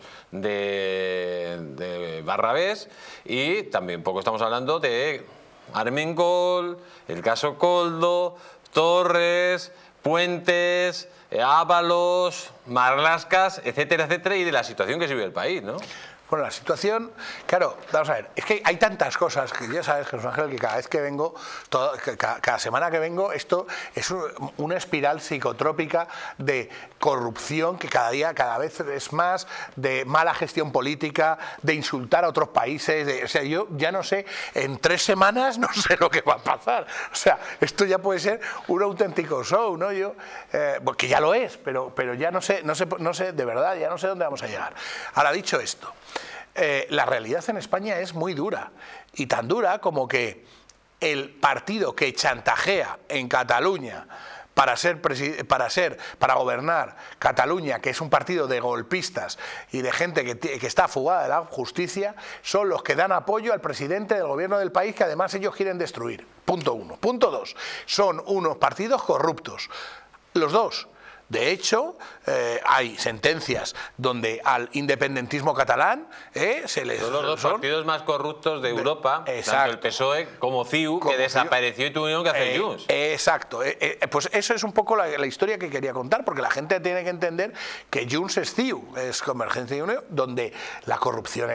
de, de Barrabés, y también poco estamos hablando de Armengol, el caso Koldo, Torres, Puentes, Ábalos, Marlaska, etcétera, etcétera, y de la situación que se vive el país, ¿no? Bueno, la situación, claro, vamos a ver, es que hay tantas cosas que ya sabes, Jesús Ángel, que cada vez que vengo, todo, que cada, cada semana que vengo, esto es un, una espiral psicotrópica de corrupción que cada día, cada vez es más, de mala gestión política, de insultar a otros países, de, o sea, yo ya no sé, en tres semanas no sé lo que va a pasar, o sea, esto ya puede ser un auténtico show, ¿no? Yo, eh, porque ya lo es, pero, pero ya no sé, no sé, no sé, de verdad, ya no sé dónde vamos a llegar. Ahora, dicho esto, Eh, la realidad en España es muy dura, y tan dura como que el partido que chantajea en Cataluña para ser, para ser, para gobernar Cataluña, que es un partido de golpistas y de gente que, que está fugada de la justicia, son los que dan apoyo al presidente del gobierno del país, que además ellos quieren destruir. Punto uno. Punto dos. Son unos partidos corruptos, los dos. De hecho, eh, hay sentencias donde al independentismo catalán eh, se les... Son los dos son, partidos más corruptos de Europa, de, tanto el P S O E como C I U, como que desapareció y tuvieron que hacer eh, Junts. Exacto. Eh, eh, pues eso es un poco la, la historia que quería contar, porque la gente tiene que entender que Junts es C I U, es Convergencia y Unión, donde la corrupción era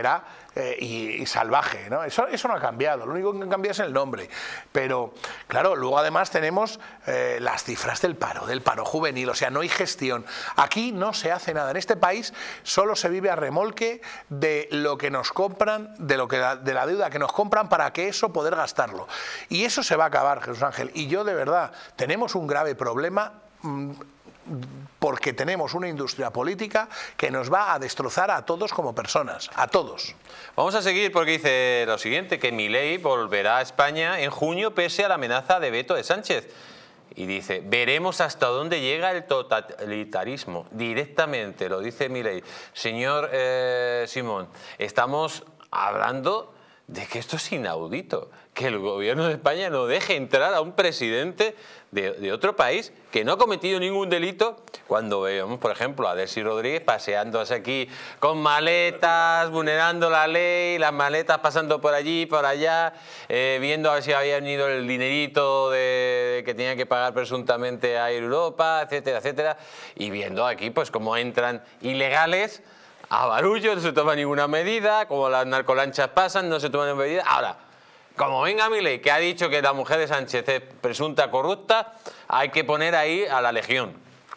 eh, y, y salvaje, ¿no? Eso, eso no ha cambiado, lo único que cambia es el nombre. Pero, claro, luego además tenemos eh, las cifras del paro, del paro juvenil, o sea, no hay gestión. Aquí no se hace nada. En este país solo se vive a remolque de lo que nos compran, de, lo que, de la deuda que nos compran para que eso poder gastarlo. Y eso se va a acabar, Jesús Ángel. Y yo, de verdad, tenemos un grave problema mmm, porque tenemos una industria política que nos va a destrozar a todos como personas, a todos. Vamos a seguir porque dice lo siguiente, que Milei volverá a España en junio pese a la amenaza de veto de Sánchez. Y dice, veremos hasta dónde llega el totalitarismo. Directamente, lo dice Milei. Señor eh, Simón, estamos hablando de que esto es inaudito, que el gobierno de España no deje entrar a un presidente de, de otro país que no ha cometido ningún delito, cuando vemos, por ejemplo, a Delcy Rodríguez paseándose aquí con maletas, vulnerando la ley, las maletas pasando por allí, por allá, eh, viendo a ver si había venido el dinerito de, que tenía que pagar presuntamente a Europa, etcétera, etcétera, y viendo aquí pues cómo entran ilegales a barullo, no se toma ninguna medida, como las narcolanchas pasan, no se toma ninguna medida. Ahora, como venga Milei, que ha dicho que la mujer de Sánchez es presunta corrupta, hay que poner ahí a la legión.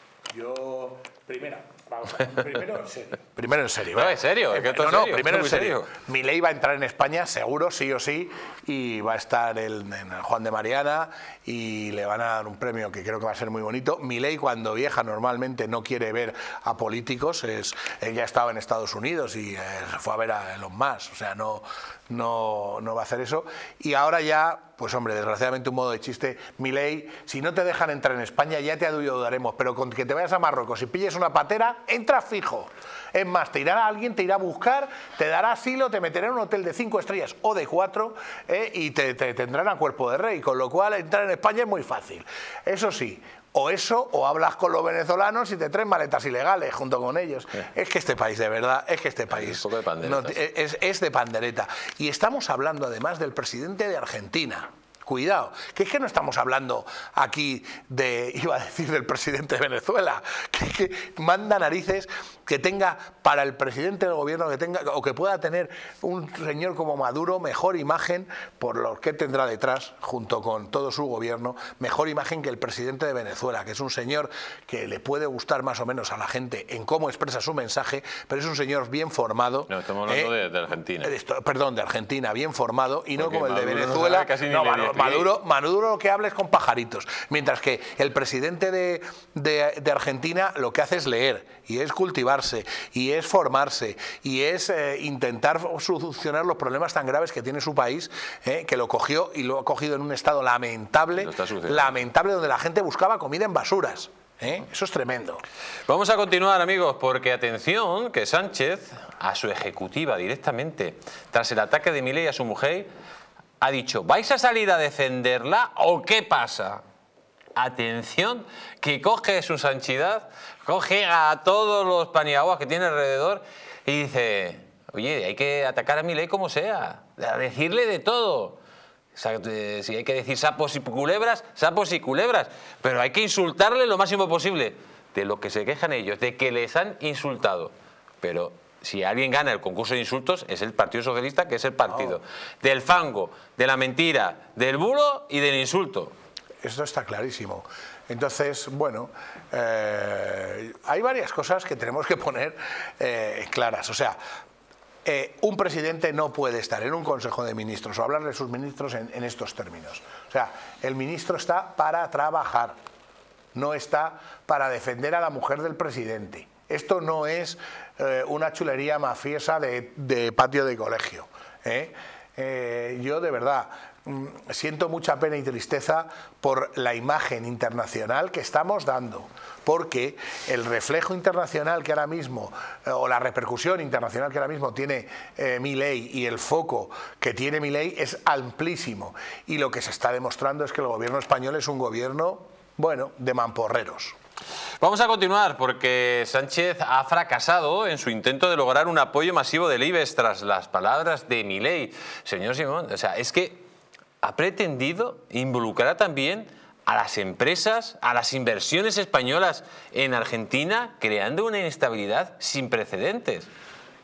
Yo, primero, vamos a ver, primero en serio. Primero en serio. No, en serio, es que esto no, es no, serio, primero en esto es muy serio. serio. Milei va a entrar en España, seguro, sí o sí, y va a estar el, en el Juan de Mariana y le van a dar un premio que creo que va a ser muy bonito. Milei, cuando viaja, normalmente no quiere ver a políticos. Es, ella estaba en Estados Unidos y eh, se fue a ver a Elon Musk, o sea, no, no, no va a hacer eso. Y ahora ya, pues hombre, desgraciadamente un modo de chiste, Milei, si no te dejan entrar en España ya te ayudaremos, pero con que te vayas a Marruecos y pilles una patera, entras fijo. Es más, te irá alguien, te irá a buscar, te dará asilo, te meterá en un hotel de cinco estrellas o de cuatro eh, y te, te tendrán a cuerpo de rey, con lo cual entrar en España es muy fácil. Eso sí, o eso, o hablas con los venezolanos y te traen maletas ilegales junto con ellos. Eh. Es que este país, de verdad, es que este país un poco de no, es, es de pandereta. Y estamos hablando además del presidente de Argentina. Cuidado, que es que no estamos hablando aquí de, iba a decir, del presidente de Venezuela, que, que manda narices que tenga para el presidente del gobierno que tenga o que pueda tener un señor como Maduro mejor imagen por lo que tendrá detrás junto con todo su gobierno, mejor imagen que el presidente de Venezuela, que es un señor que le puede gustar más o menos a la gente en cómo expresa su mensaje, pero es un señor bien formado. No, estamos hablando eh, de, de Argentina. Esto, perdón, de Argentina, bien formado y Porque no como el de Maduro Venezuela. No casi no, ni Maduro, Maduro, Maduro lo que habla es con pajaritos, mientras que el presidente de, de, de Argentina lo que hace es leer y es cultivarse y es formarse y es eh, intentar solucionar los problemas tan graves que tiene su país, eh, que lo cogió y lo ha cogido en un estado lamentable, lamentable donde la gente buscaba comida en basuras. ¿Eh? Eso es tremendo. Vamos a continuar, amigos, porque atención, que Sánchez, a su ejecutiva directamente, tras el ataque de Milei a su mujer, ha dicho, ¿vais a salir a defenderla o qué pasa? Atención, que coge su santidad, coge a todos los paniaguas que tiene alrededor y dice, oye, hay que atacar a Milei como sea, a decirle de todo. O sea, si hay que decir sapos y culebras, sapos y culebras, pero hay que insultarle lo máximo posible. De lo que se quejan ellos, de que les han insultado. Pero si alguien gana el concurso de insultos es el Partido Socialista, que es el partido oh. del fango, de la mentira, del bulo y del insulto. Esto está clarísimo. Entonces, bueno, eh, hay varias cosas que tenemos que poner eh, claras. O sea, Eh, un presidente no puede estar en un consejo de ministros o hablarle a sus ministros en, en estos términos. O sea, el ministro está para trabajar, no está para defender a la mujer del presidente. Esto no es eh, una chulería mafiosa de, de patio de colegio. ¿eh? Eh, yo, de verdad, siento mucha pena y tristeza por la imagen internacional que estamos dando, porque el reflejo internacional que ahora mismo, eh, o la repercusión internacional que ahora mismo tiene eh, Milei y el foco que tiene Milei es amplísimo, y lo que se está demostrando es que el gobierno español es un gobierno, bueno, de mamporreros. Vamos a continuar porque Sánchez ha fracasado en su intento de lograr un apoyo masivo del IBEX tras las palabras de Milei. Señor Simón, o sea, es que ha pretendido involucrar también a las empresas, a las inversiones españolas en Argentina, creando una inestabilidad sin precedentes.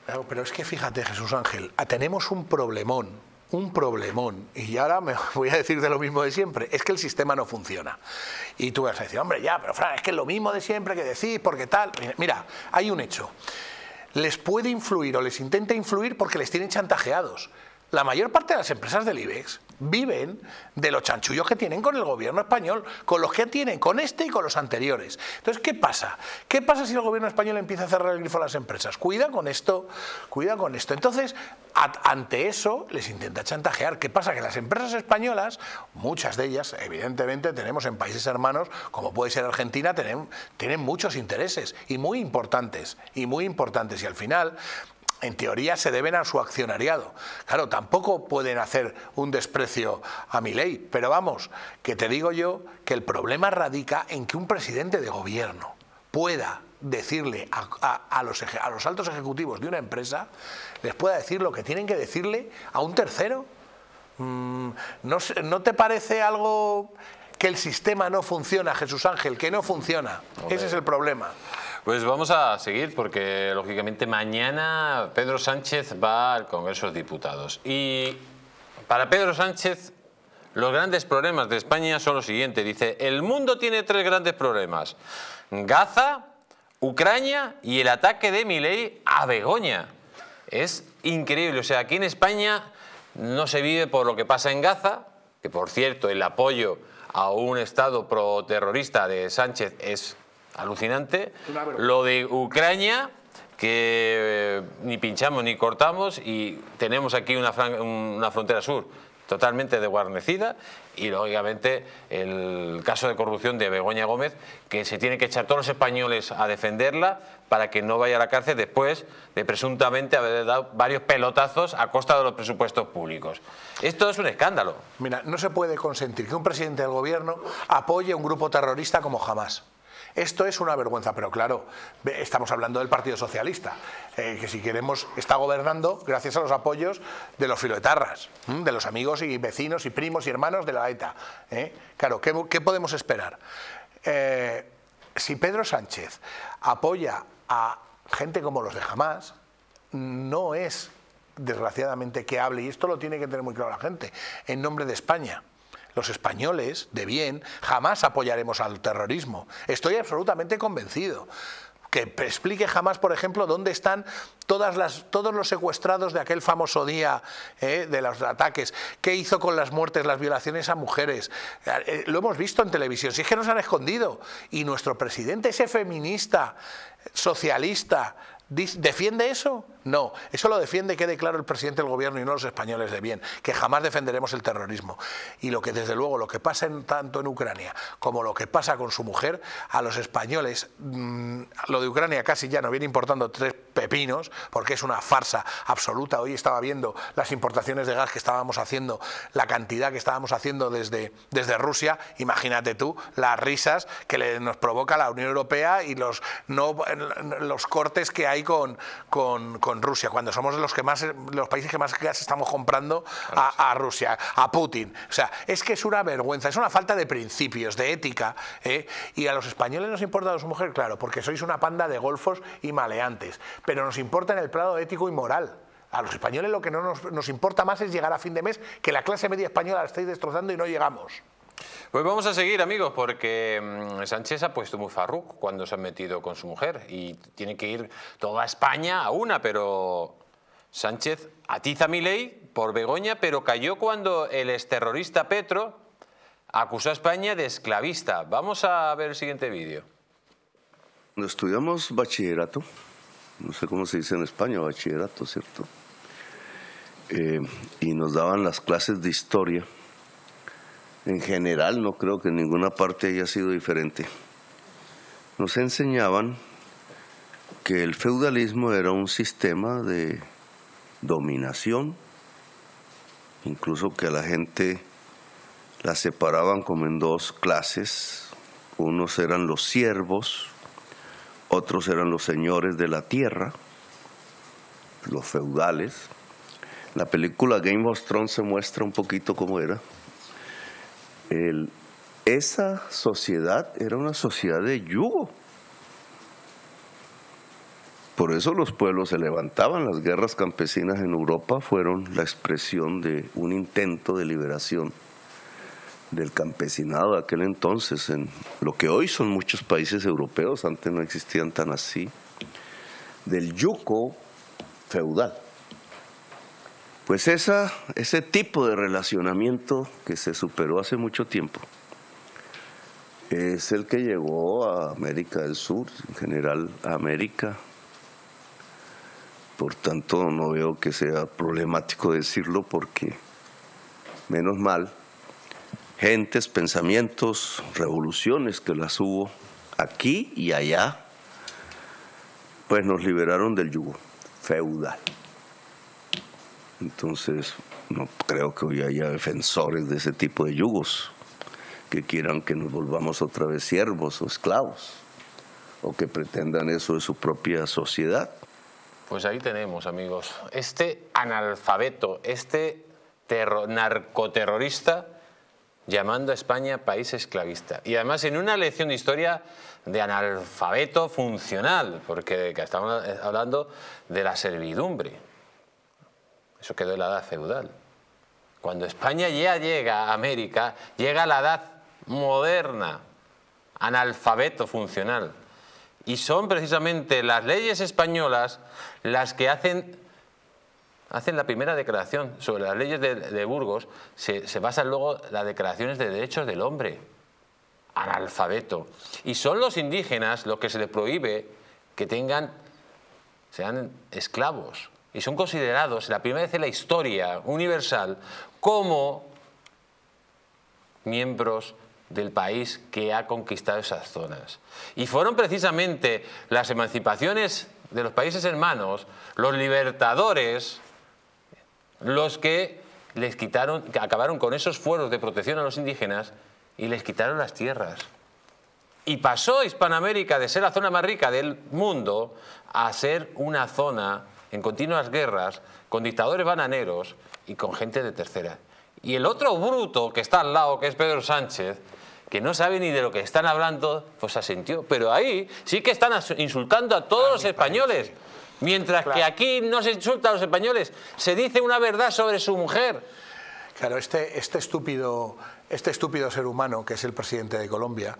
Claro, pero es que fíjate, Jesús Ángel, tenemos un problemón, un problemón, y ahora me voy a decir de lo mismo de siempre, es que el sistema no funciona. Y tú vas a decir, hombre, ya, pero Fran, es que es lo mismo de siempre que decís, porque tal. Mira, hay un hecho. Les puede influir o les intenta influir porque les tienen chantajeados. La mayor parte de las empresas del IBEX viven de los chanchullos que tienen con el gobierno español, con los que tienen, con este y con los anteriores. Entonces, ¿qué pasa? ¿Qué pasa si el gobierno español empieza a cerrar el grifo a las empresas? Cuida con esto, cuida con esto. Entonces, ante eso, les intenta chantajear. ¿Qué pasa? Que las empresas españolas, muchas de ellas, evidentemente, tenemos en países hermanos, como puede ser Argentina, tienen, tienen muchos intereses, y muy importantes, y muy importantes. Y al final, en teoría se deben a su accionariado. Claro, tampoco pueden hacer un desprecio a Milei, pero vamos, que te digo yo que el problema radica en que un presidente de gobierno pueda decirle a, a, a, los, a los altos ejecutivos de una empresa, les pueda decir lo que tienen que decirle a un tercero. Mm, ¿no, ¿No te parece algo que el sistema no funciona, Jesús Ángel, que no funciona? Hombre. Ese es el problema. Pues vamos a seguir porque, lógicamente, mañana Pedro Sánchez va al Congreso de Diputados. Y para Pedro Sánchez, los grandes problemas de España son los siguientes. Dice, el mundo tiene tres grandes problemas. Gaza, Ucrania y el ataque de Milei a Begoña. Es increíble. O sea, aquí en España no se vive por lo que pasa en Gaza, que, por cierto, el apoyo a un Estado proterrorista de Sánchez es alucinante. Lo de Ucrania, que eh, ni pinchamos ni cortamos, y tenemos aquí una, una frontera sur totalmente desguarnecida, y lógicamente el caso de corrupción de Begoña Gómez, que se tiene que echar todos los españoles a defenderla para que no vaya a la cárcel después de presuntamente haber dado varios pelotazos a costa de los presupuestos públicos. Esto es un escándalo. Mira, no se puede consentir que un presidente del gobierno apoye a un grupo terrorista como Hamás. Esto es una vergüenza, pero claro, estamos hablando del Partido Socialista, eh, que si queremos está gobernando gracias a los apoyos de los filoetarras, ¿m? de los amigos y vecinos y primos y hermanos de la ETA. ¿eh? Claro, ¿qué, qué podemos esperar? Eh, si Pedro Sánchez apoya a gente como los de Hamás, no es, desgraciadamente, que hable, y esto lo tiene que tener muy claro la gente, en nombre de España. Los españoles, de bien, jamás apoyaremos al terrorismo. Estoy absolutamente convencido. Que explique jamás, por ejemplo, dónde están todas las, todos los secuestrados de aquel famoso día eh, de los ataques. ¿Qué hizo con las muertes, las violaciones a mujeres? Eh, lo hemos visto en televisión. Si es que nos han escondido. Y nuestro presidente, ese feminista, socialista, ¿defiende eso? No, eso lo defiende, quede claro, el presidente del gobierno y no los españoles de bien, que jamás defenderemos el terrorismo. Y lo que, desde luego, lo que pasa en, tanto en Ucrania como lo que pasa con su mujer, a los españoles, mmm, lo de Ucrania casi ya no viene importando tres pepinos, porque es una farsa absoluta. Hoy estaba viendo las importaciones de gas que estábamos haciendo, la cantidad que estábamos haciendo desde, desde Rusia. Imagínate tú las risas que le, nos provoca la Unión Europea y los, no, los cortes que hay con, con, con Rusia, cuando somos los que más, los países que más gas estamos comprando a, a Rusia, a Putin. O sea, es que es una vergüenza, es una falta de principios, de ética, ¿eh? Y a los españoles nos importa a su mujer, claro, porque sois una panda de golfos y maleantes, pero nos importa en el plano ético y moral. A los españoles lo que no nos, nos importa más es llegar a fin de mes, que la clase media española la estáis destrozando y no llegamos. Pues vamos a seguir, amigos, porque mmm, Sánchez ha puesto muy farruc cuando se ha metido con su mujer y tiene que ir toda España a una, pero Sánchez atiza a Milei por Begoña, pero cayó cuando el exterrorista Petro acusó a España de esclavista. Vamos a ver el siguiente vídeo. Cuando estudiamos bachillerato, no sé cómo se dice en España, bachillerato, ¿cierto? Eh, y nos daban las clases de historia. En general, no creo que en ninguna parte haya sido diferente. Nos enseñaban que el feudalismo era un sistema de dominación, incluso que a la gente la separaban como en dos clases. Unos eran los siervos, otros eran los señores de la tierra, los feudales. La película Game of Thrones se muestra un poquito cómo era. El, esa sociedad era una sociedad de yugo. por eso los pueblos se levantaban. Las guerras campesinas en Europa fueron la expresión de un intento de liberación del campesinado de aquel entonces, en lo que hoy son muchos países europeos, antes no existían tan así, del yugo feudal. Pues esa, ese tipo de relacionamiento que se superó hace mucho tiempo es el que llegó a América del Sur, en general a América. Por tanto, no veo que sea problemático decirlo, porque menos mal, gentes, pensamientos, revoluciones que las hubo aquí y allá, pues nos liberaron del yugo feudal. Entonces, no creo que hoy haya defensores de ese tipo de yugos que quieran que nos volvamos otra vez siervos o esclavos, o que pretendan eso de su propia sociedad. Pues ahí tenemos, amigos, este analfabeto, este terror, narcoterrorista, llamando a España país esclavista. Y además en una lección de historia de analfabeto funcional, porque estamos hablando de la servidumbre. Eso quedó en la edad feudal. Cuando España ya llega a América, llega a la edad moderna, analfabeto funcional. Y son precisamente las leyes españolas las que hacen, hacen la primera declaración. Sobre las leyes de, de Burgos se, se basan luego las declaraciones de derechos del hombre. Analfabeto. Y son los indígenas los que se les prohíbe que tengan, sean esclavos. Y son considerados, la primera vez en la historia universal, como miembros del país que ha conquistado esas zonas. Y fueron precisamente las emancipaciones de los países hermanos, los libertadores, los que les quitaron, que acabaron con esos fueros de protección a los indígenas y les quitaron las tierras. Y pasó Hispanoamérica de ser la zona más rica del mundo a ser una zona en continuas guerras, con dictadores bananeros y con gente de tercera. Y el otro bruto que está al lado, que es Pedro Sánchez, que no sabe ni de lo que están hablando, pues asintió. Pero ahí sí que están insultando a todos los españoles. Mientras que aquí no se insulta a los españoles, se dice una verdad sobre su mujer. Claro, este, este, estúpido, este estúpido ser humano, que es el presidente de Colombia,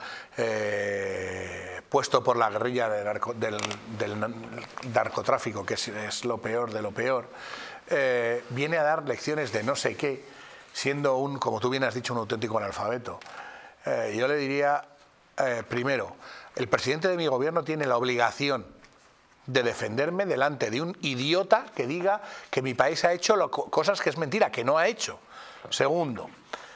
eh, puesto por la guerrilla de narco, del, del narcotráfico, que es, es lo peor de lo peor, eh, viene a dar lecciones de no sé qué, siendo un, como tú bien has dicho, un auténtico analfabeto. Eh, yo le diría, eh, primero, el presidente de mi gobierno tiene la obligación de defenderme delante de un idiota que diga que mi país ha hecho lo, cosas que es mentira, que no ha hecho. Segundo,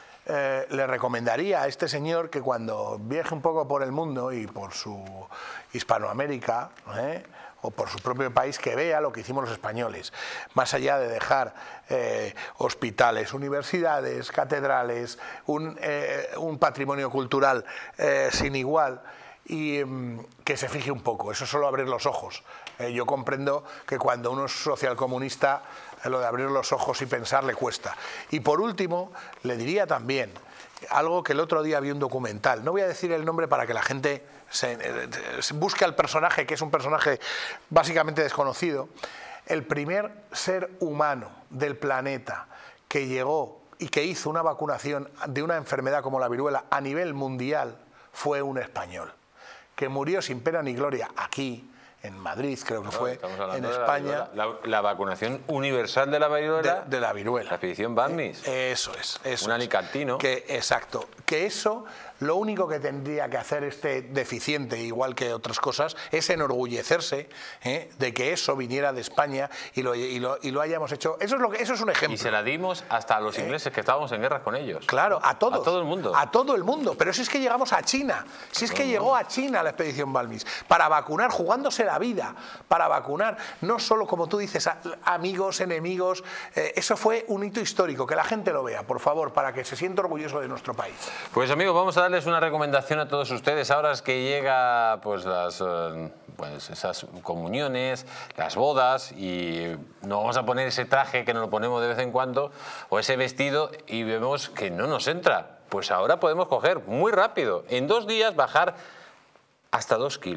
eh, le recomendaría a este señor que cuando viaje un poco por el mundo y por su Hispanoamérica, ¿eh? o por su propio país, que vea lo que hicimos los españoles, más allá de dejar eh, hospitales, universidades, catedrales, un, eh, un patrimonio cultural eh, sin igual, y um, que se fije un poco, eso es solo abrir los ojos. Eh, yo comprendo que cuando uno es socialcomunista, eh, lo de abrir los ojos y pensar le cuesta. Y por último, le diría también algo que el otro día vi un documental, no voy a decir el nombre para que la gente se, se busque al personaje, que es un personaje básicamente desconocido. El primer ser humano del planeta que llegó y que hizo una vacunación de una enfermedad como la viruela a nivel mundial fue un español, que murió sin pena ni gloria aquí, en Madrid, creo que no, fue, en España. La, la, la vacunación universal de la viruela. De, de la viruela. La expedición Banmis. Eso es. Eso un es. alicantino. Que, exacto. Que eso, lo único que tendría que hacer este deficiente, igual que otras cosas, es enorgullecerse ¿eh? de que eso viniera de España y lo, y lo, y lo hayamos hecho. Eso es, lo que, eso es un ejemplo. Y se la dimos hasta a los ingleses, ¿Eh? que estábamos en guerra con ellos. Claro, a todos. A todo el mundo. A todo el mundo. Pero si es que llegamos a China. Si es que llegó a China la expedición Balmis. Para vacunar, jugándose la vida. Para vacunar. No solo, como tú dices, a, amigos, enemigos. Eh, eso fue un hito histórico. Que la gente lo vea, por favor, para que se sienta orgulloso de nuestro país. Pues amigos, vamos a darles una recomendación a todos ustedes. Ahora es que llega pues las pues esas comuniones, las bodas, y no vamos a poner ese traje que nos lo ponemos de vez en cuando o ese vestido y vemos que no nos entra. Pues ahora podemos coger muy rápido, en dos días bajar hasta dos kilos.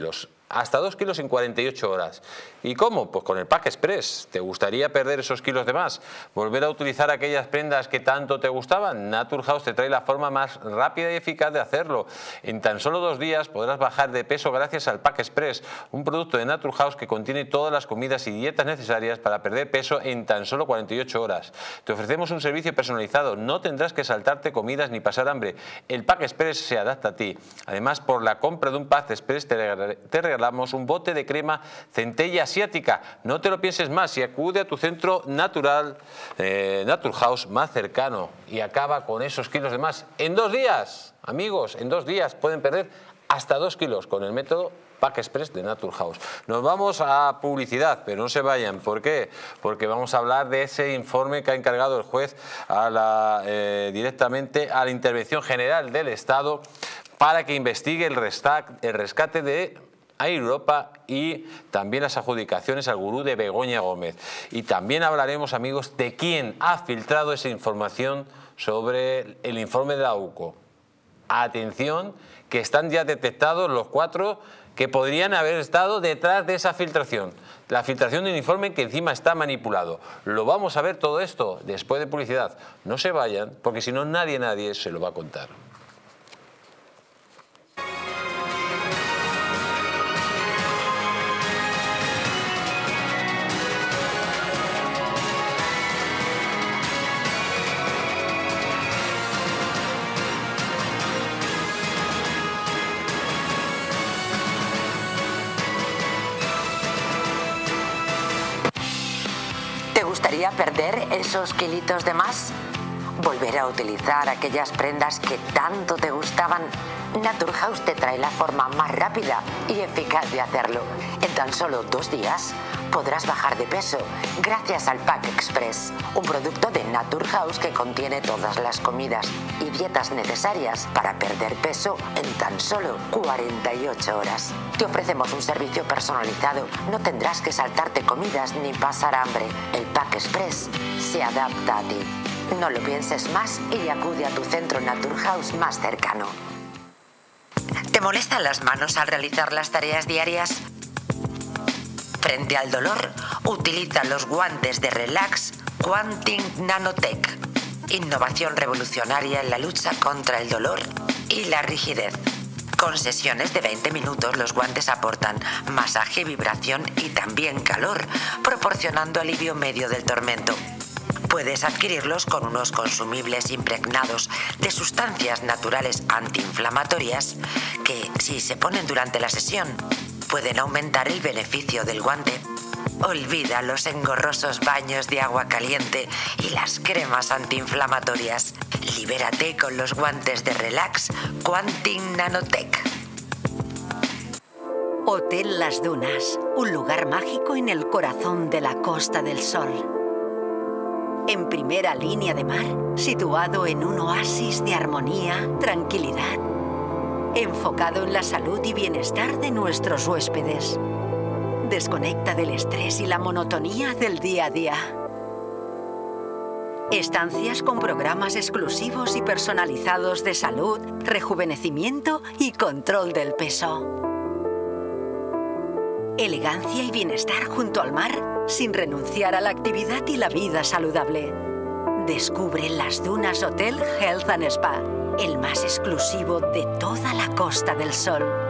Hasta dos kilos en cuarenta y ocho horas. ¿Y cómo? Pues con el Pack Express. ¿Te gustaría perder esos kilos de más? ¿Volver a utilizar aquellas prendas que tanto te gustaban? Naturhaus te trae la forma más rápida y eficaz de hacerlo. En tan solo dos días podrás bajar de peso gracias al Pack Express, un producto de Naturhaus que contiene todas las comidas y dietas necesarias para perder peso en tan solo cuarenta y ocho horas. Te ofrecemos un servicio personalizado. No tendrás que saltarte comidas ni pasar hambre. El Pack Express se adapta a ti. Además, por la compra de un Pack Express te regalaremos regalamos un bote de crema centella asiática. No te lo pienses más y acude a tu centro natural, eh, Naturhaus más cercano y acaba con esos kilos de más. En dos días, amigos, en dos días pueden perder hasta dos kilos con el método Pack Express de Naturhaus. Nos vamos a publicidad, pero no se vayan. ¿Por qué? Porque vamos a hablar de ese informe que ha encargado el juez a la, eh, directamente a la Intervención General del Estado para que investigue el rescate de Air Europa y también las adjudicaciones al gurú de Begoña Gómez. Y también hablaremos, amigos, de quién ha filtrado esa información sobre el informe de la U C O. Atención, que están ya detectados los cuatro que podrían haber estado detrás de esa filtración. La filtración de un informe que encima está manipulado. Lo vamos a ver todo esto después de publicidad. No se vayan, porque si no nadie, nadie se lo va a contar. ¿Te gustaría perder esos kilitos de más? ¿Volver a utilizar aquellas prendas que tanto te gustaban? Naturhaus te trae la forma más rápida y eficaz de hacerlo. En tan solo dos días podrás bajar de peso gracias al Pack Express, un producto de Naturhaus que contiene todas las comidas y dietas necesarias para perder peso en tan solo cuarenta y ocho horas. Te ofrecemos un servicio personalizado, no tendrás que saltarte comidas ni pasar hambre. El Pack Express se adapta a ti. No lo pienses más y acude a tu centro Naturhaus más cercano. ¿Te molestan las manos al realizar las tareas diarias? Frente al dolor, utiliza los guantes de Relax Quantum Nanotech. Innovación revolucionaria en la lucha contra el dolor y la rigidez. Con sesiones de veinte minutos, los guantes aportan masaje, vibración y también calor, proporcionando alivio en medio del tormento. Puedes adquirirlos con unos consumibles impregnados de sustancias naturales antiinflamatorias que, si se ponen durante la sesión, pueden aumentar el beneficio del guante. Olvida los engorrosos baños de agua caliente y las cremas antiinflamatorias. Libérate con los guantes de Relax Quantum Nanotech. Hotel Las Dunas, un lugar mágico en el corazón de la Costa del Sol. En primera línea de mar, situado en un oasis de armonía, tranquilidad, enfocado en la salud y bienestar de nuestros huéspedes. Desconecta del estrés y la monotonía del día a día. Estancias con programas exclusivos y personalizados de salud, rejuvenecimiento y control del peso. Elegancia y bienestar junto al mar, sin renunciar a la actividad y la vida saludable. Descubre Las Dunas Hotel Health and Spa, el más exclusivo de toda la Costa del Sol.